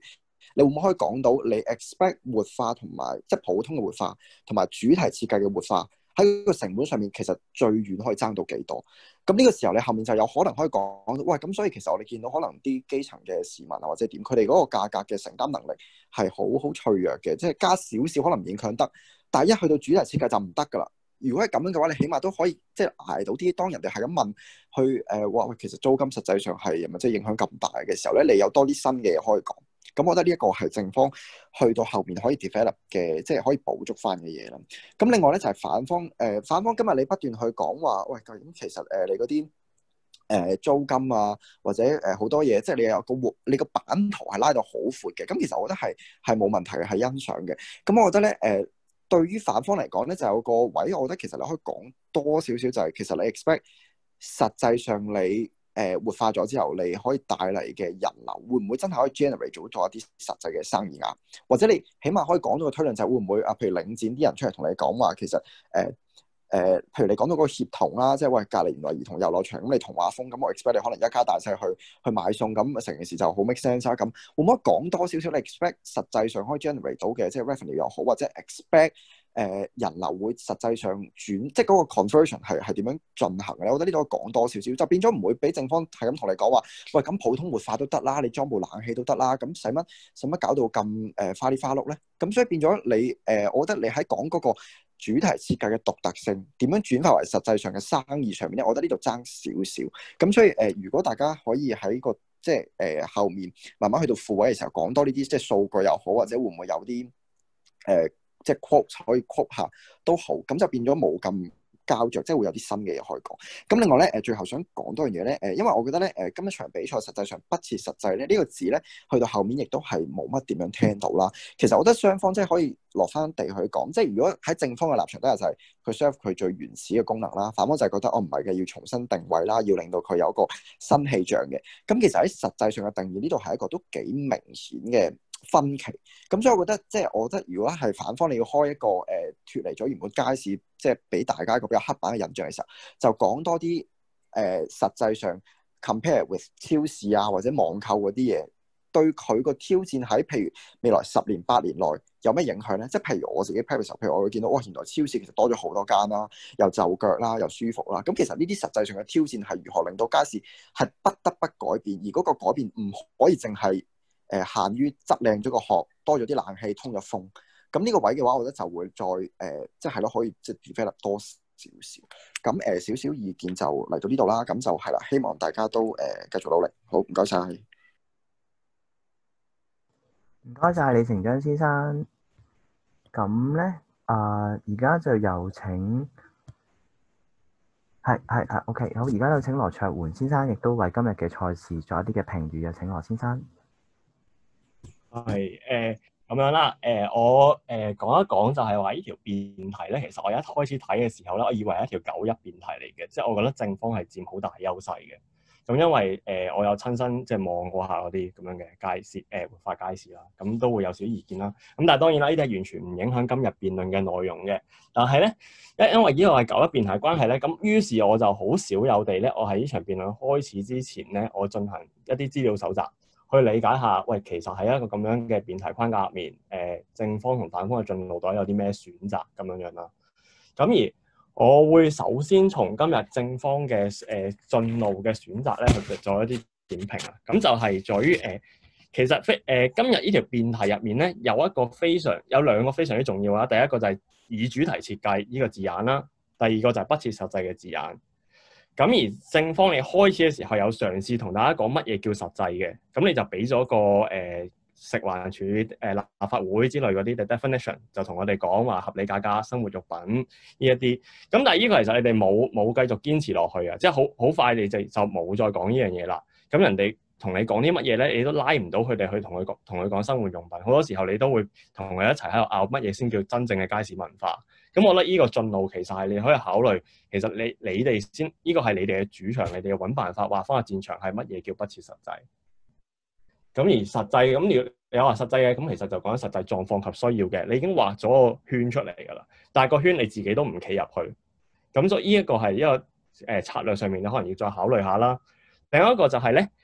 你會唔會可以講到你 expect 活化同埋即係普通嘅活化同埋主題設計嘅活化喺個成本上面其實最遠可以爭到幾多？咁呢個時候你後面就有可能可以講，喂，咁所以其實我哋見到可能啲基層嘅市民啊或者點，佢哋嗰個價格嘅承擔能力係好好脆弱嘅，即係加少少可能勉強得，但係一去到主題設計就唔得㗎啦。如果係咁樣嘅話，你起碼都可以即係捱到啲。當人哋係咁問去誒話，喂、呃，其實租金實際上係咪即係影響咁大嘅時候咧，你有多啲新嘅嘢可以講。咁我覺得呢一個係正方去到後面可以 develop 嘅，即係可以補足翻嘅嘢啦。咁另外咧就係、是、反方誒、呃，反方今日你不斷去講話，喂，咁其實誒、呃、你嗰啲誒租金啊，或者誒好、呃、多嘢，即係你有個活，你個版圖係拉到好闊嘅。咁其實我覺得係係冇問題嘅，係欣賞嘅。咁我覺得咧誒。呃對於反方嚟講咧，就有個位，我覺得其實你可以講多少少，就係其實你 expect 實際上你誒、呃、活化咗之後，你可以帶嚟嘅人流會唔會真係可以 generate 咗做一啲實際嘅生意額？或者你起碼可以講到個推論就係會唔會啊？譬如領展啲人出嚟同你講話，其實誒。呃誒、呃，譬如你講到嗰個協同啦，即係喂隔離原來兒童遊樂場，咁你同華豐，咁我 expect 你可能一家大細去去買餸，咁成件事就好 make sense 啦。咁會唔會講多少少你 expect 實際上可以 generate 到嘅，即係 revenue 又好，或者 expect 誒、呃、人流會實際上轉，即係嗰個 conversion 係係點樣進行嘅咧？我覺得呢度講多少少，就變咗唔會俾正方係咁同你講話，喂，咁普通活化都得啦，你裝部冷氣都得啦，咁使乜使乜搞到咁誒、呃、花里花碌咧？咁所以變咗你誒、呃，我覺得你喺講嗰個主題設計嘅獨特性點樣轉化為實際上嘅生意上面咧，我覺得呢度爭少少。咁所以誒、呃，如果大家可以喺個即係誒、呃、後面慢慢去到副位嘅時候講多呢啲即係數據又好，或者會唔會有啲誒、呃、即係 quote 可以 quote 下都好，咁就變咗冇咁膠着，即係會有啲新嘅嘢可以講。咁另外咧誒，最後想講多樣嘢咧誒，因為我覺得咧誒，今一場比賽實際上不切實際咧呢、這個字咧，去到後面亦都係冇乜點樣聽到啦。其實我覺得雙方即係可以落翻地去講，即係如果喺正方嘅立場都係就係佢 serve 佢最原始嘅功能啦，反方就係覺得哦唔係嘅，要重新定位啦，要令到佢有一個新氣象嘅。咁其實喺實際上嘅定義呢度係一個都幾明顯嘅分歧。咁所以我覺得即係我覺得如果係反方你要開一個誒脫離咗原本街市，即係俾大家一個比較刻板嘅印象嘅時候，就講多啲誒、呃、實際上 compare with 超市啊或者網購嗰啲嘢，對佢個挑戰喺譬如未來十年八年內有咩影響咧？即係譬如我自己 practice 嘅時候，譬如我會見到哇，原來超市其實多咗好多間啦，又就腳啦，又舒服啦。咁其實呢啲實際上嘅挑戰係如何令到街市係不得不改變，而嗰個改變唔可以淨係誒限於執靚咗個殼，多咗啲冷氣，通咗風。咁呢個位嘅話，我覺得就會再誒、呃，即係咯，可以即係 develop 多少少。咁誒少少意見就嚟到呢度啦。咁就係啦，希望大家都誒、呃、繼續努力。好，唔該晒。 唔該晒李成章先生。咁咧啊，而家就有請係係係 OK 好，而家有請羅卓媛先生，亦都為今日嘅賽事做一啲嘅評語。有請羅先生。 係誒咁樣啦，誒、呃、我誒、呃、講一講就係話呢條辯題咧，其實我一開始睇嘅時候咧，我以為係一條九一辯題嚟嘅，即係我覺得正方係佔好大優勢嘅。咁因為誒、呃、我有親身即係望過下嗰啲咁樣嘅街市誒、呃、活化街市啦，咁都會有少少意見啦。咁但係當然啦，呢啲係完全唔影響今日辯論嘅內容嘅。但係咧，因因為呢個係九一辯題關係咧，咁於是我就好少有地咧，我喺呢場辯論開始之前咧，我進行一啲資料搜集，去理解下，喂，其實喺一個咁樣嘅辯題框架入面，誒、呃、正方同反方嘅進路到底有啲咩選擇咁樣樣啦。咁而我會首先從今日正方嘅誒、呃、進路嘅選擇咧，去做一啲點評啊。咁就係在於誒、呃，其實非誒、呃、今日呢條辯題入面咧，有一個非常有兩個非常之重要啦。第一個就係以主題設計呢個字眼啦，第二個就係不切實際嘅字眼。咁而正方你開始嘅時候有嘗試同大家講乜嘢叫實際嘅，咁你就俾咗個誒、呃、食環署誒、呃、立法會之類嗰啲嘅 definition， 就同我哋講話合理價格、生活用品呢一啲。咁但係呢個其實你哋冇冇繼續堅持落去啊，即係好好快你就就冇再講呢樣嘢啦。咁人哋同你講啲乜嘢咧，你都拉唔到佢哋去同佢講同佢講生活用品。好多時候你都會同佢一齊喺度拗乜嘢先叫真正嘅街市文化。咁我覺得呢個進路其實係你可以考慮，其實你你哋先呢個係你哋嘅主場，你哋要揾辦法畫翻個戰場係乜嘢叫不切實際。咁而實際咁你有話實際嘅，咁其實就講緊實際狀況及需要嘅，你已經畫咗個圈出嚟㗎啦。但係個圈你自己都唔企入去，咁所以呢一個係一個誒策略上面你可能要再考慮下啦。另一個就係咧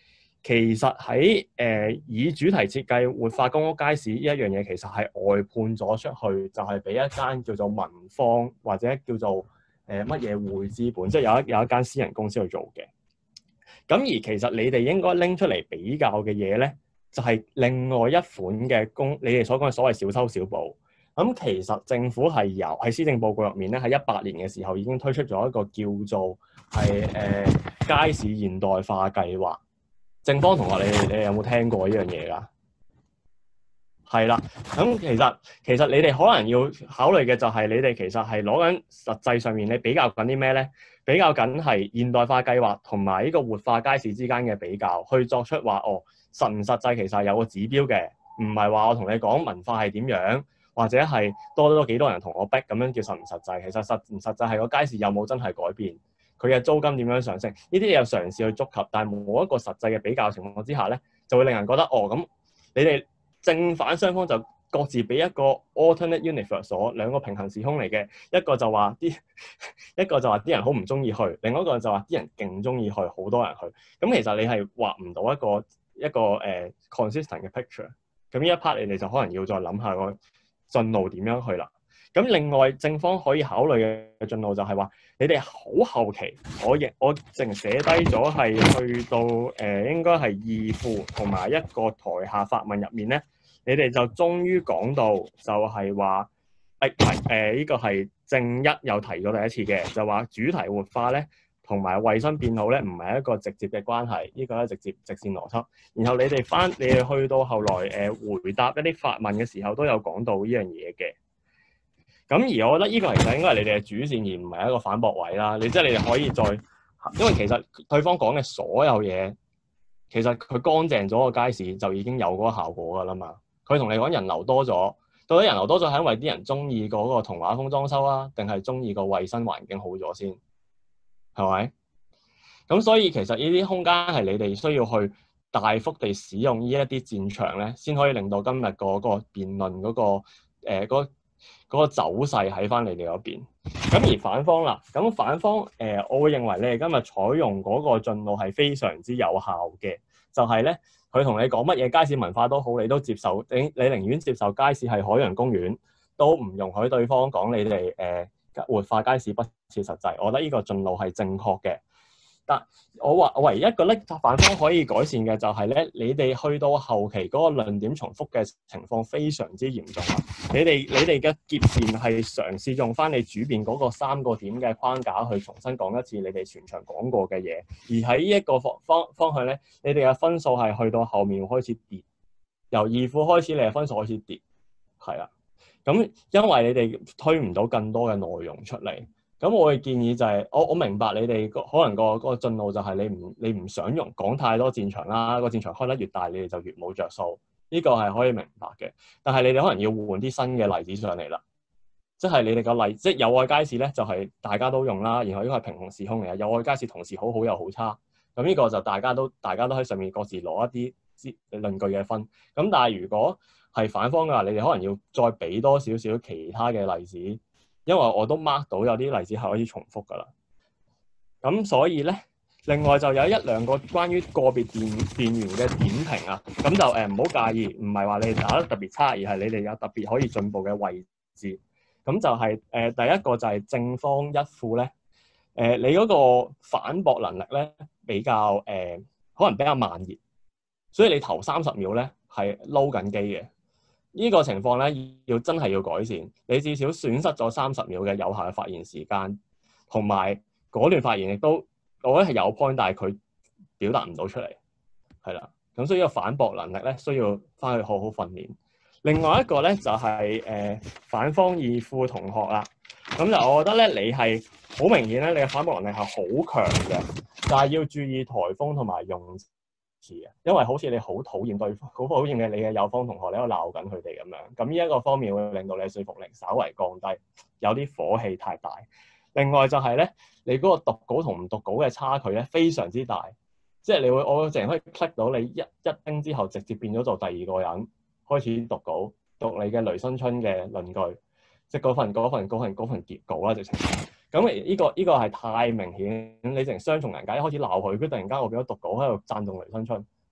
其實喺誒、呃、以主題設計活化公屋街市呢一樣嘢，其實係外判咗出去，就係、是、俾一間叫做民方或者叫做誒乜嘢匯資本，即係有一有一間私人公司去做嘅。咁而其實你哋應該拎出嚟比較嘅嘢咧，就係、是、另外一款嘅公，你哋所講嘅所謂小修小補。咁其實政府係有喺施政報告入面咧，喺一八年嘅時候已經推出咗一個叫做係誒、呃、街市現代化計劃。正方同學，你哋你哋有冇聽過呢樣嘢㗎？係啦，咁其實其實你哋可能要考慮嘅就係你哋其實係攞緊實際上面你比較緊啲咩咧？比較緊係現代化計劃同埋呢個活化街市之間嘅比較，去作出話哦實唔實際其實係有個指標嘅，唔係話我同你講文化係點樣，或者係多咗幾多人同我逼咁樣叫實唔實際。其實實唔實際係個街市有冇真係改變？佢嘅租金點樣上升？呢啲嘢有嘗試去觸及，但係冇一個實際嘅比較情況之下咧，就會令人覺得哦咁，你哋正反雙方就各自俾一個 alternate universe 所兩個平行時空嚟嘅，一個就話啲一個就話啲人好唔中意去，另一個就話啲人勁中意去，好多人去。咁其實你係畫唔到一個一個誒、uh, consistent 嘅 picture。咁呢一 part 你哋就可能要再諗下個進路點樣去啦。咁另外正方可以考慮嘅進路就係話，你哋好後期，我亦我淨寫低咗係去到誒、呃、應該係二副同埋一個台下發問入面咧，你哋就終於講到就係話誒唔係誒呢個係正一有提咗第一次嘅，就話主題活化咧同埋衞生變好咧唔係一個直接嘅關係，呢、這個咧直接直線邏輯。然後你哋翻你哋去到後來誒、呃、回答一啲發問嘅時候都有講到呢樣嘢嘅。咁而我覺得呢個其實應該係你哋嘅主線，而唔係一個反駁位啦。你即係你哋可以再，因為其實對方講嘅所有嘢，其實佢乾淨咗個街市就已經有嗰個效果㗎啦嘛。佢同你講人流多咗，到底人流多咗係因為啲人中意嗰個童話風裝修啊，定係中意個衞生環境好咗先？係咪？咁所以其實呢啲空間係你哋需要去大幅地使用呢一啲戰場咧，先可以令到今日個嗰個辯論嗰個誒嗰個嗰個走勢喺翻你哋嗰邊。咁而反方啦，咁反方誒、呃，我會認為你哋今日採用嗰個進路係非常之有效嘅，就係咧，佢同你講乜嘢街市文化都好，你都接受，你你寧願接受街市係海洋公園，都唔容許對方講你哋誒、呃、活化街市不切實際。我覺得呢個進路係正確嘅。但我話我唯一一個咧反方可以改善嘅就係咧，你哋去到後期嗰個論點重複嘅情況非常之嚴重啦。你哋你哋嘅結辯係嘗試用翻你主辯嗰個三個點嘅框架去重新講一次你哋全場講過嘅嘢，而喺呢一個方方方向咧，你哋嘅分數係去到後面開始跌，由二副開始你嘅分數開始跌，係啦。咁因為你哋推唔到更多嘅內容出嚟。咁我嘅建議就係、是，我我明白你哋可能個嗰個進路就係你唔你唔想用講太多戰場啦，個戰場開得越大，你哋就越冇着數。呢、這個係可以明白嘅。但係你哋可能要換啲新嘅例子上嚟啦，即係你哋個例，即係友愛街市咧，就係、是、大家都用啦。然後呢個係平行時空嚟嘅，友愛街市同時好好又好差。咁呢個就大家都大家都喺上面各自攞一啲論據嘅分。咁但係如果係反方嘅話，你哋可能要再俾多少少其他嘅例子。因為我都 mark 到有啲例子係可以重複㗎啦，咁所以咧，另外就有一兩個關於個別辯辯員嘅點評啊，咁就誒唔好介意，唔係話你哋打得特別差，而係你哋有特別可以進步嘅位置。咁就係、是、誒、呃、第一個就係正方一副咧，誒、呃、你嗰個反駁能力咧比較誒、呃、可能比較慢熱，所以你頭三十秒咧係撈緊機嘅。呢個情況咧，要真係要改善。你至少損失咗三十秒嘅有效嘅發言時間，同埋嗰段發言亦都，我覺得係有 point，但係佢表達唔到出嚟，係啦。咁所以個反駁能力咧，需要翻去好好訓練。另外一個咧就係、是、誒、呃、反方二副同學啦。咁就我覺得咧，你係好明顯咧，你嘅反駁能力係好強嘅，但係要注意颱風同埋用詞。因為好似你好討厭對方，好討厭嘅你嘅友方同學，你喺度鬧緊佢哋咁樣，咁呢一個方面會令到你嘅說服力稍為降低，有啲火氣太大。另外就係咧，你嗰個讀稿同唔讀稿嘅差距咧非常之大，即係你會我淨係可以 click 到你一一叮之後直接變咗做第二個人開始讀稿，讀你嘅雷新春嘅論據，即係嗰份嗰份嗰份嗰份結稿啦，直情。咁呢個呢個係太明顯，你成雙重人格，一開始鬧佢，跟住突然間我變咗讀稿喺度讚頌雷新春，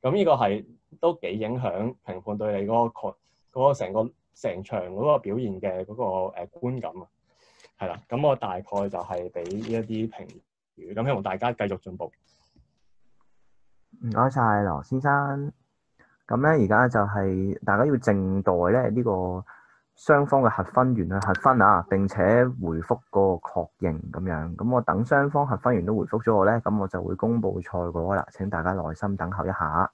咁呢個係都幾影響評判對你嗰、個嗰、個成個成場嗰個表現嘅嗰、個誒、呃、觀感啊。係啦，咁我大概就係俾呢一啲評語，咁希望大家繼續進步。 唔該晒羅先生。咁咧，而家就係大家要靜待咧呢個雙方嘅核分員去核分啊，並且回覆嗰個確認咁樣。咁我等雙方核分員都回覆咗我咧，咁我就會公佈賽果啦。請大家耐心等候一下。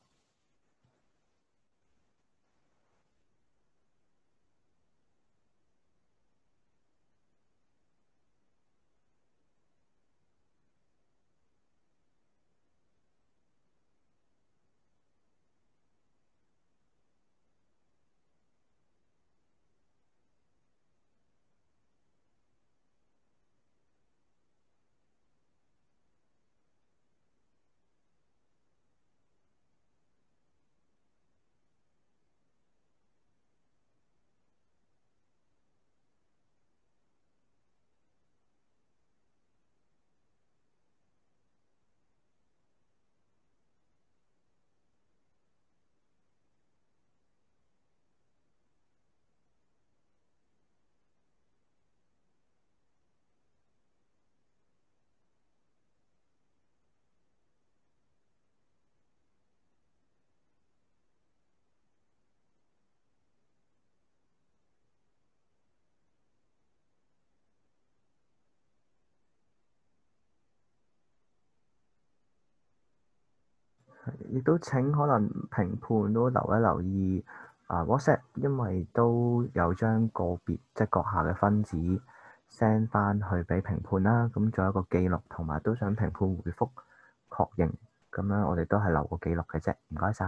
亦都請可能評判都留一留意啊 WhatsApp，因為都有將個別即係閣下嘅分子 send 翻去俾評判啦。咁仲有一個記錄，同埋都想評判回覆確認。咁樣我哋都係留個記錄嘅啫。唔該晒。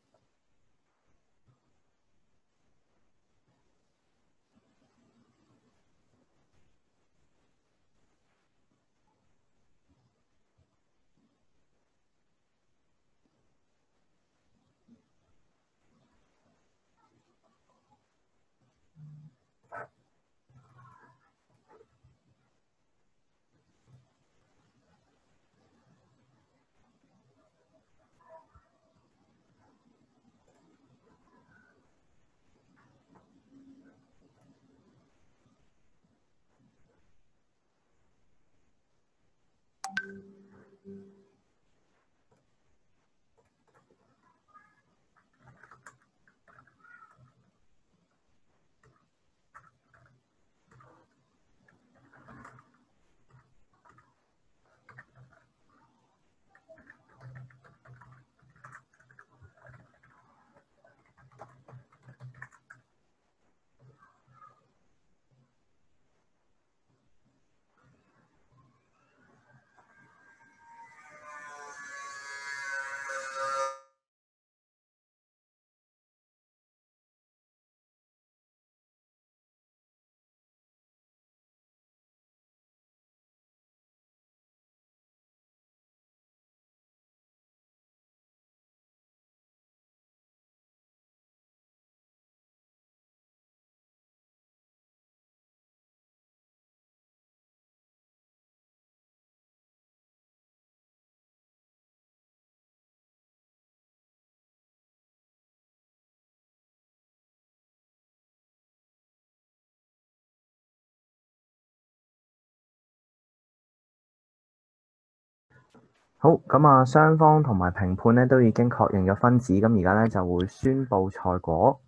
好，咁啊，雙方同埋評判咧都已經確認咗分子，咁而家咧就會宣佈賽果。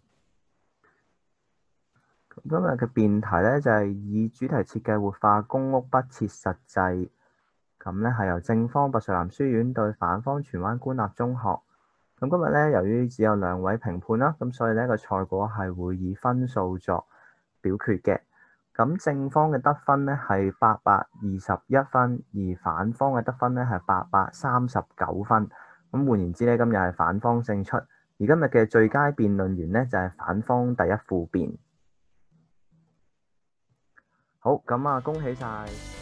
今日嘅辯題咧就係、是、以主題設計活化公屋不切實際，咁咧係由正方拔萃男書院對反方荃灣官立中學。咁今日咧由於只有兩位評判啦，咁所以呢個賽果係會以分數作表決嘅。咁正方嘅得分咧係八百二十一分，而反方嘅得分咧係八百三十九分。咁換言之咧，今日係反方勝出，而今日嘅最佳辯論員咧就係反方第一副辯。好，咁啊，恭喜晒！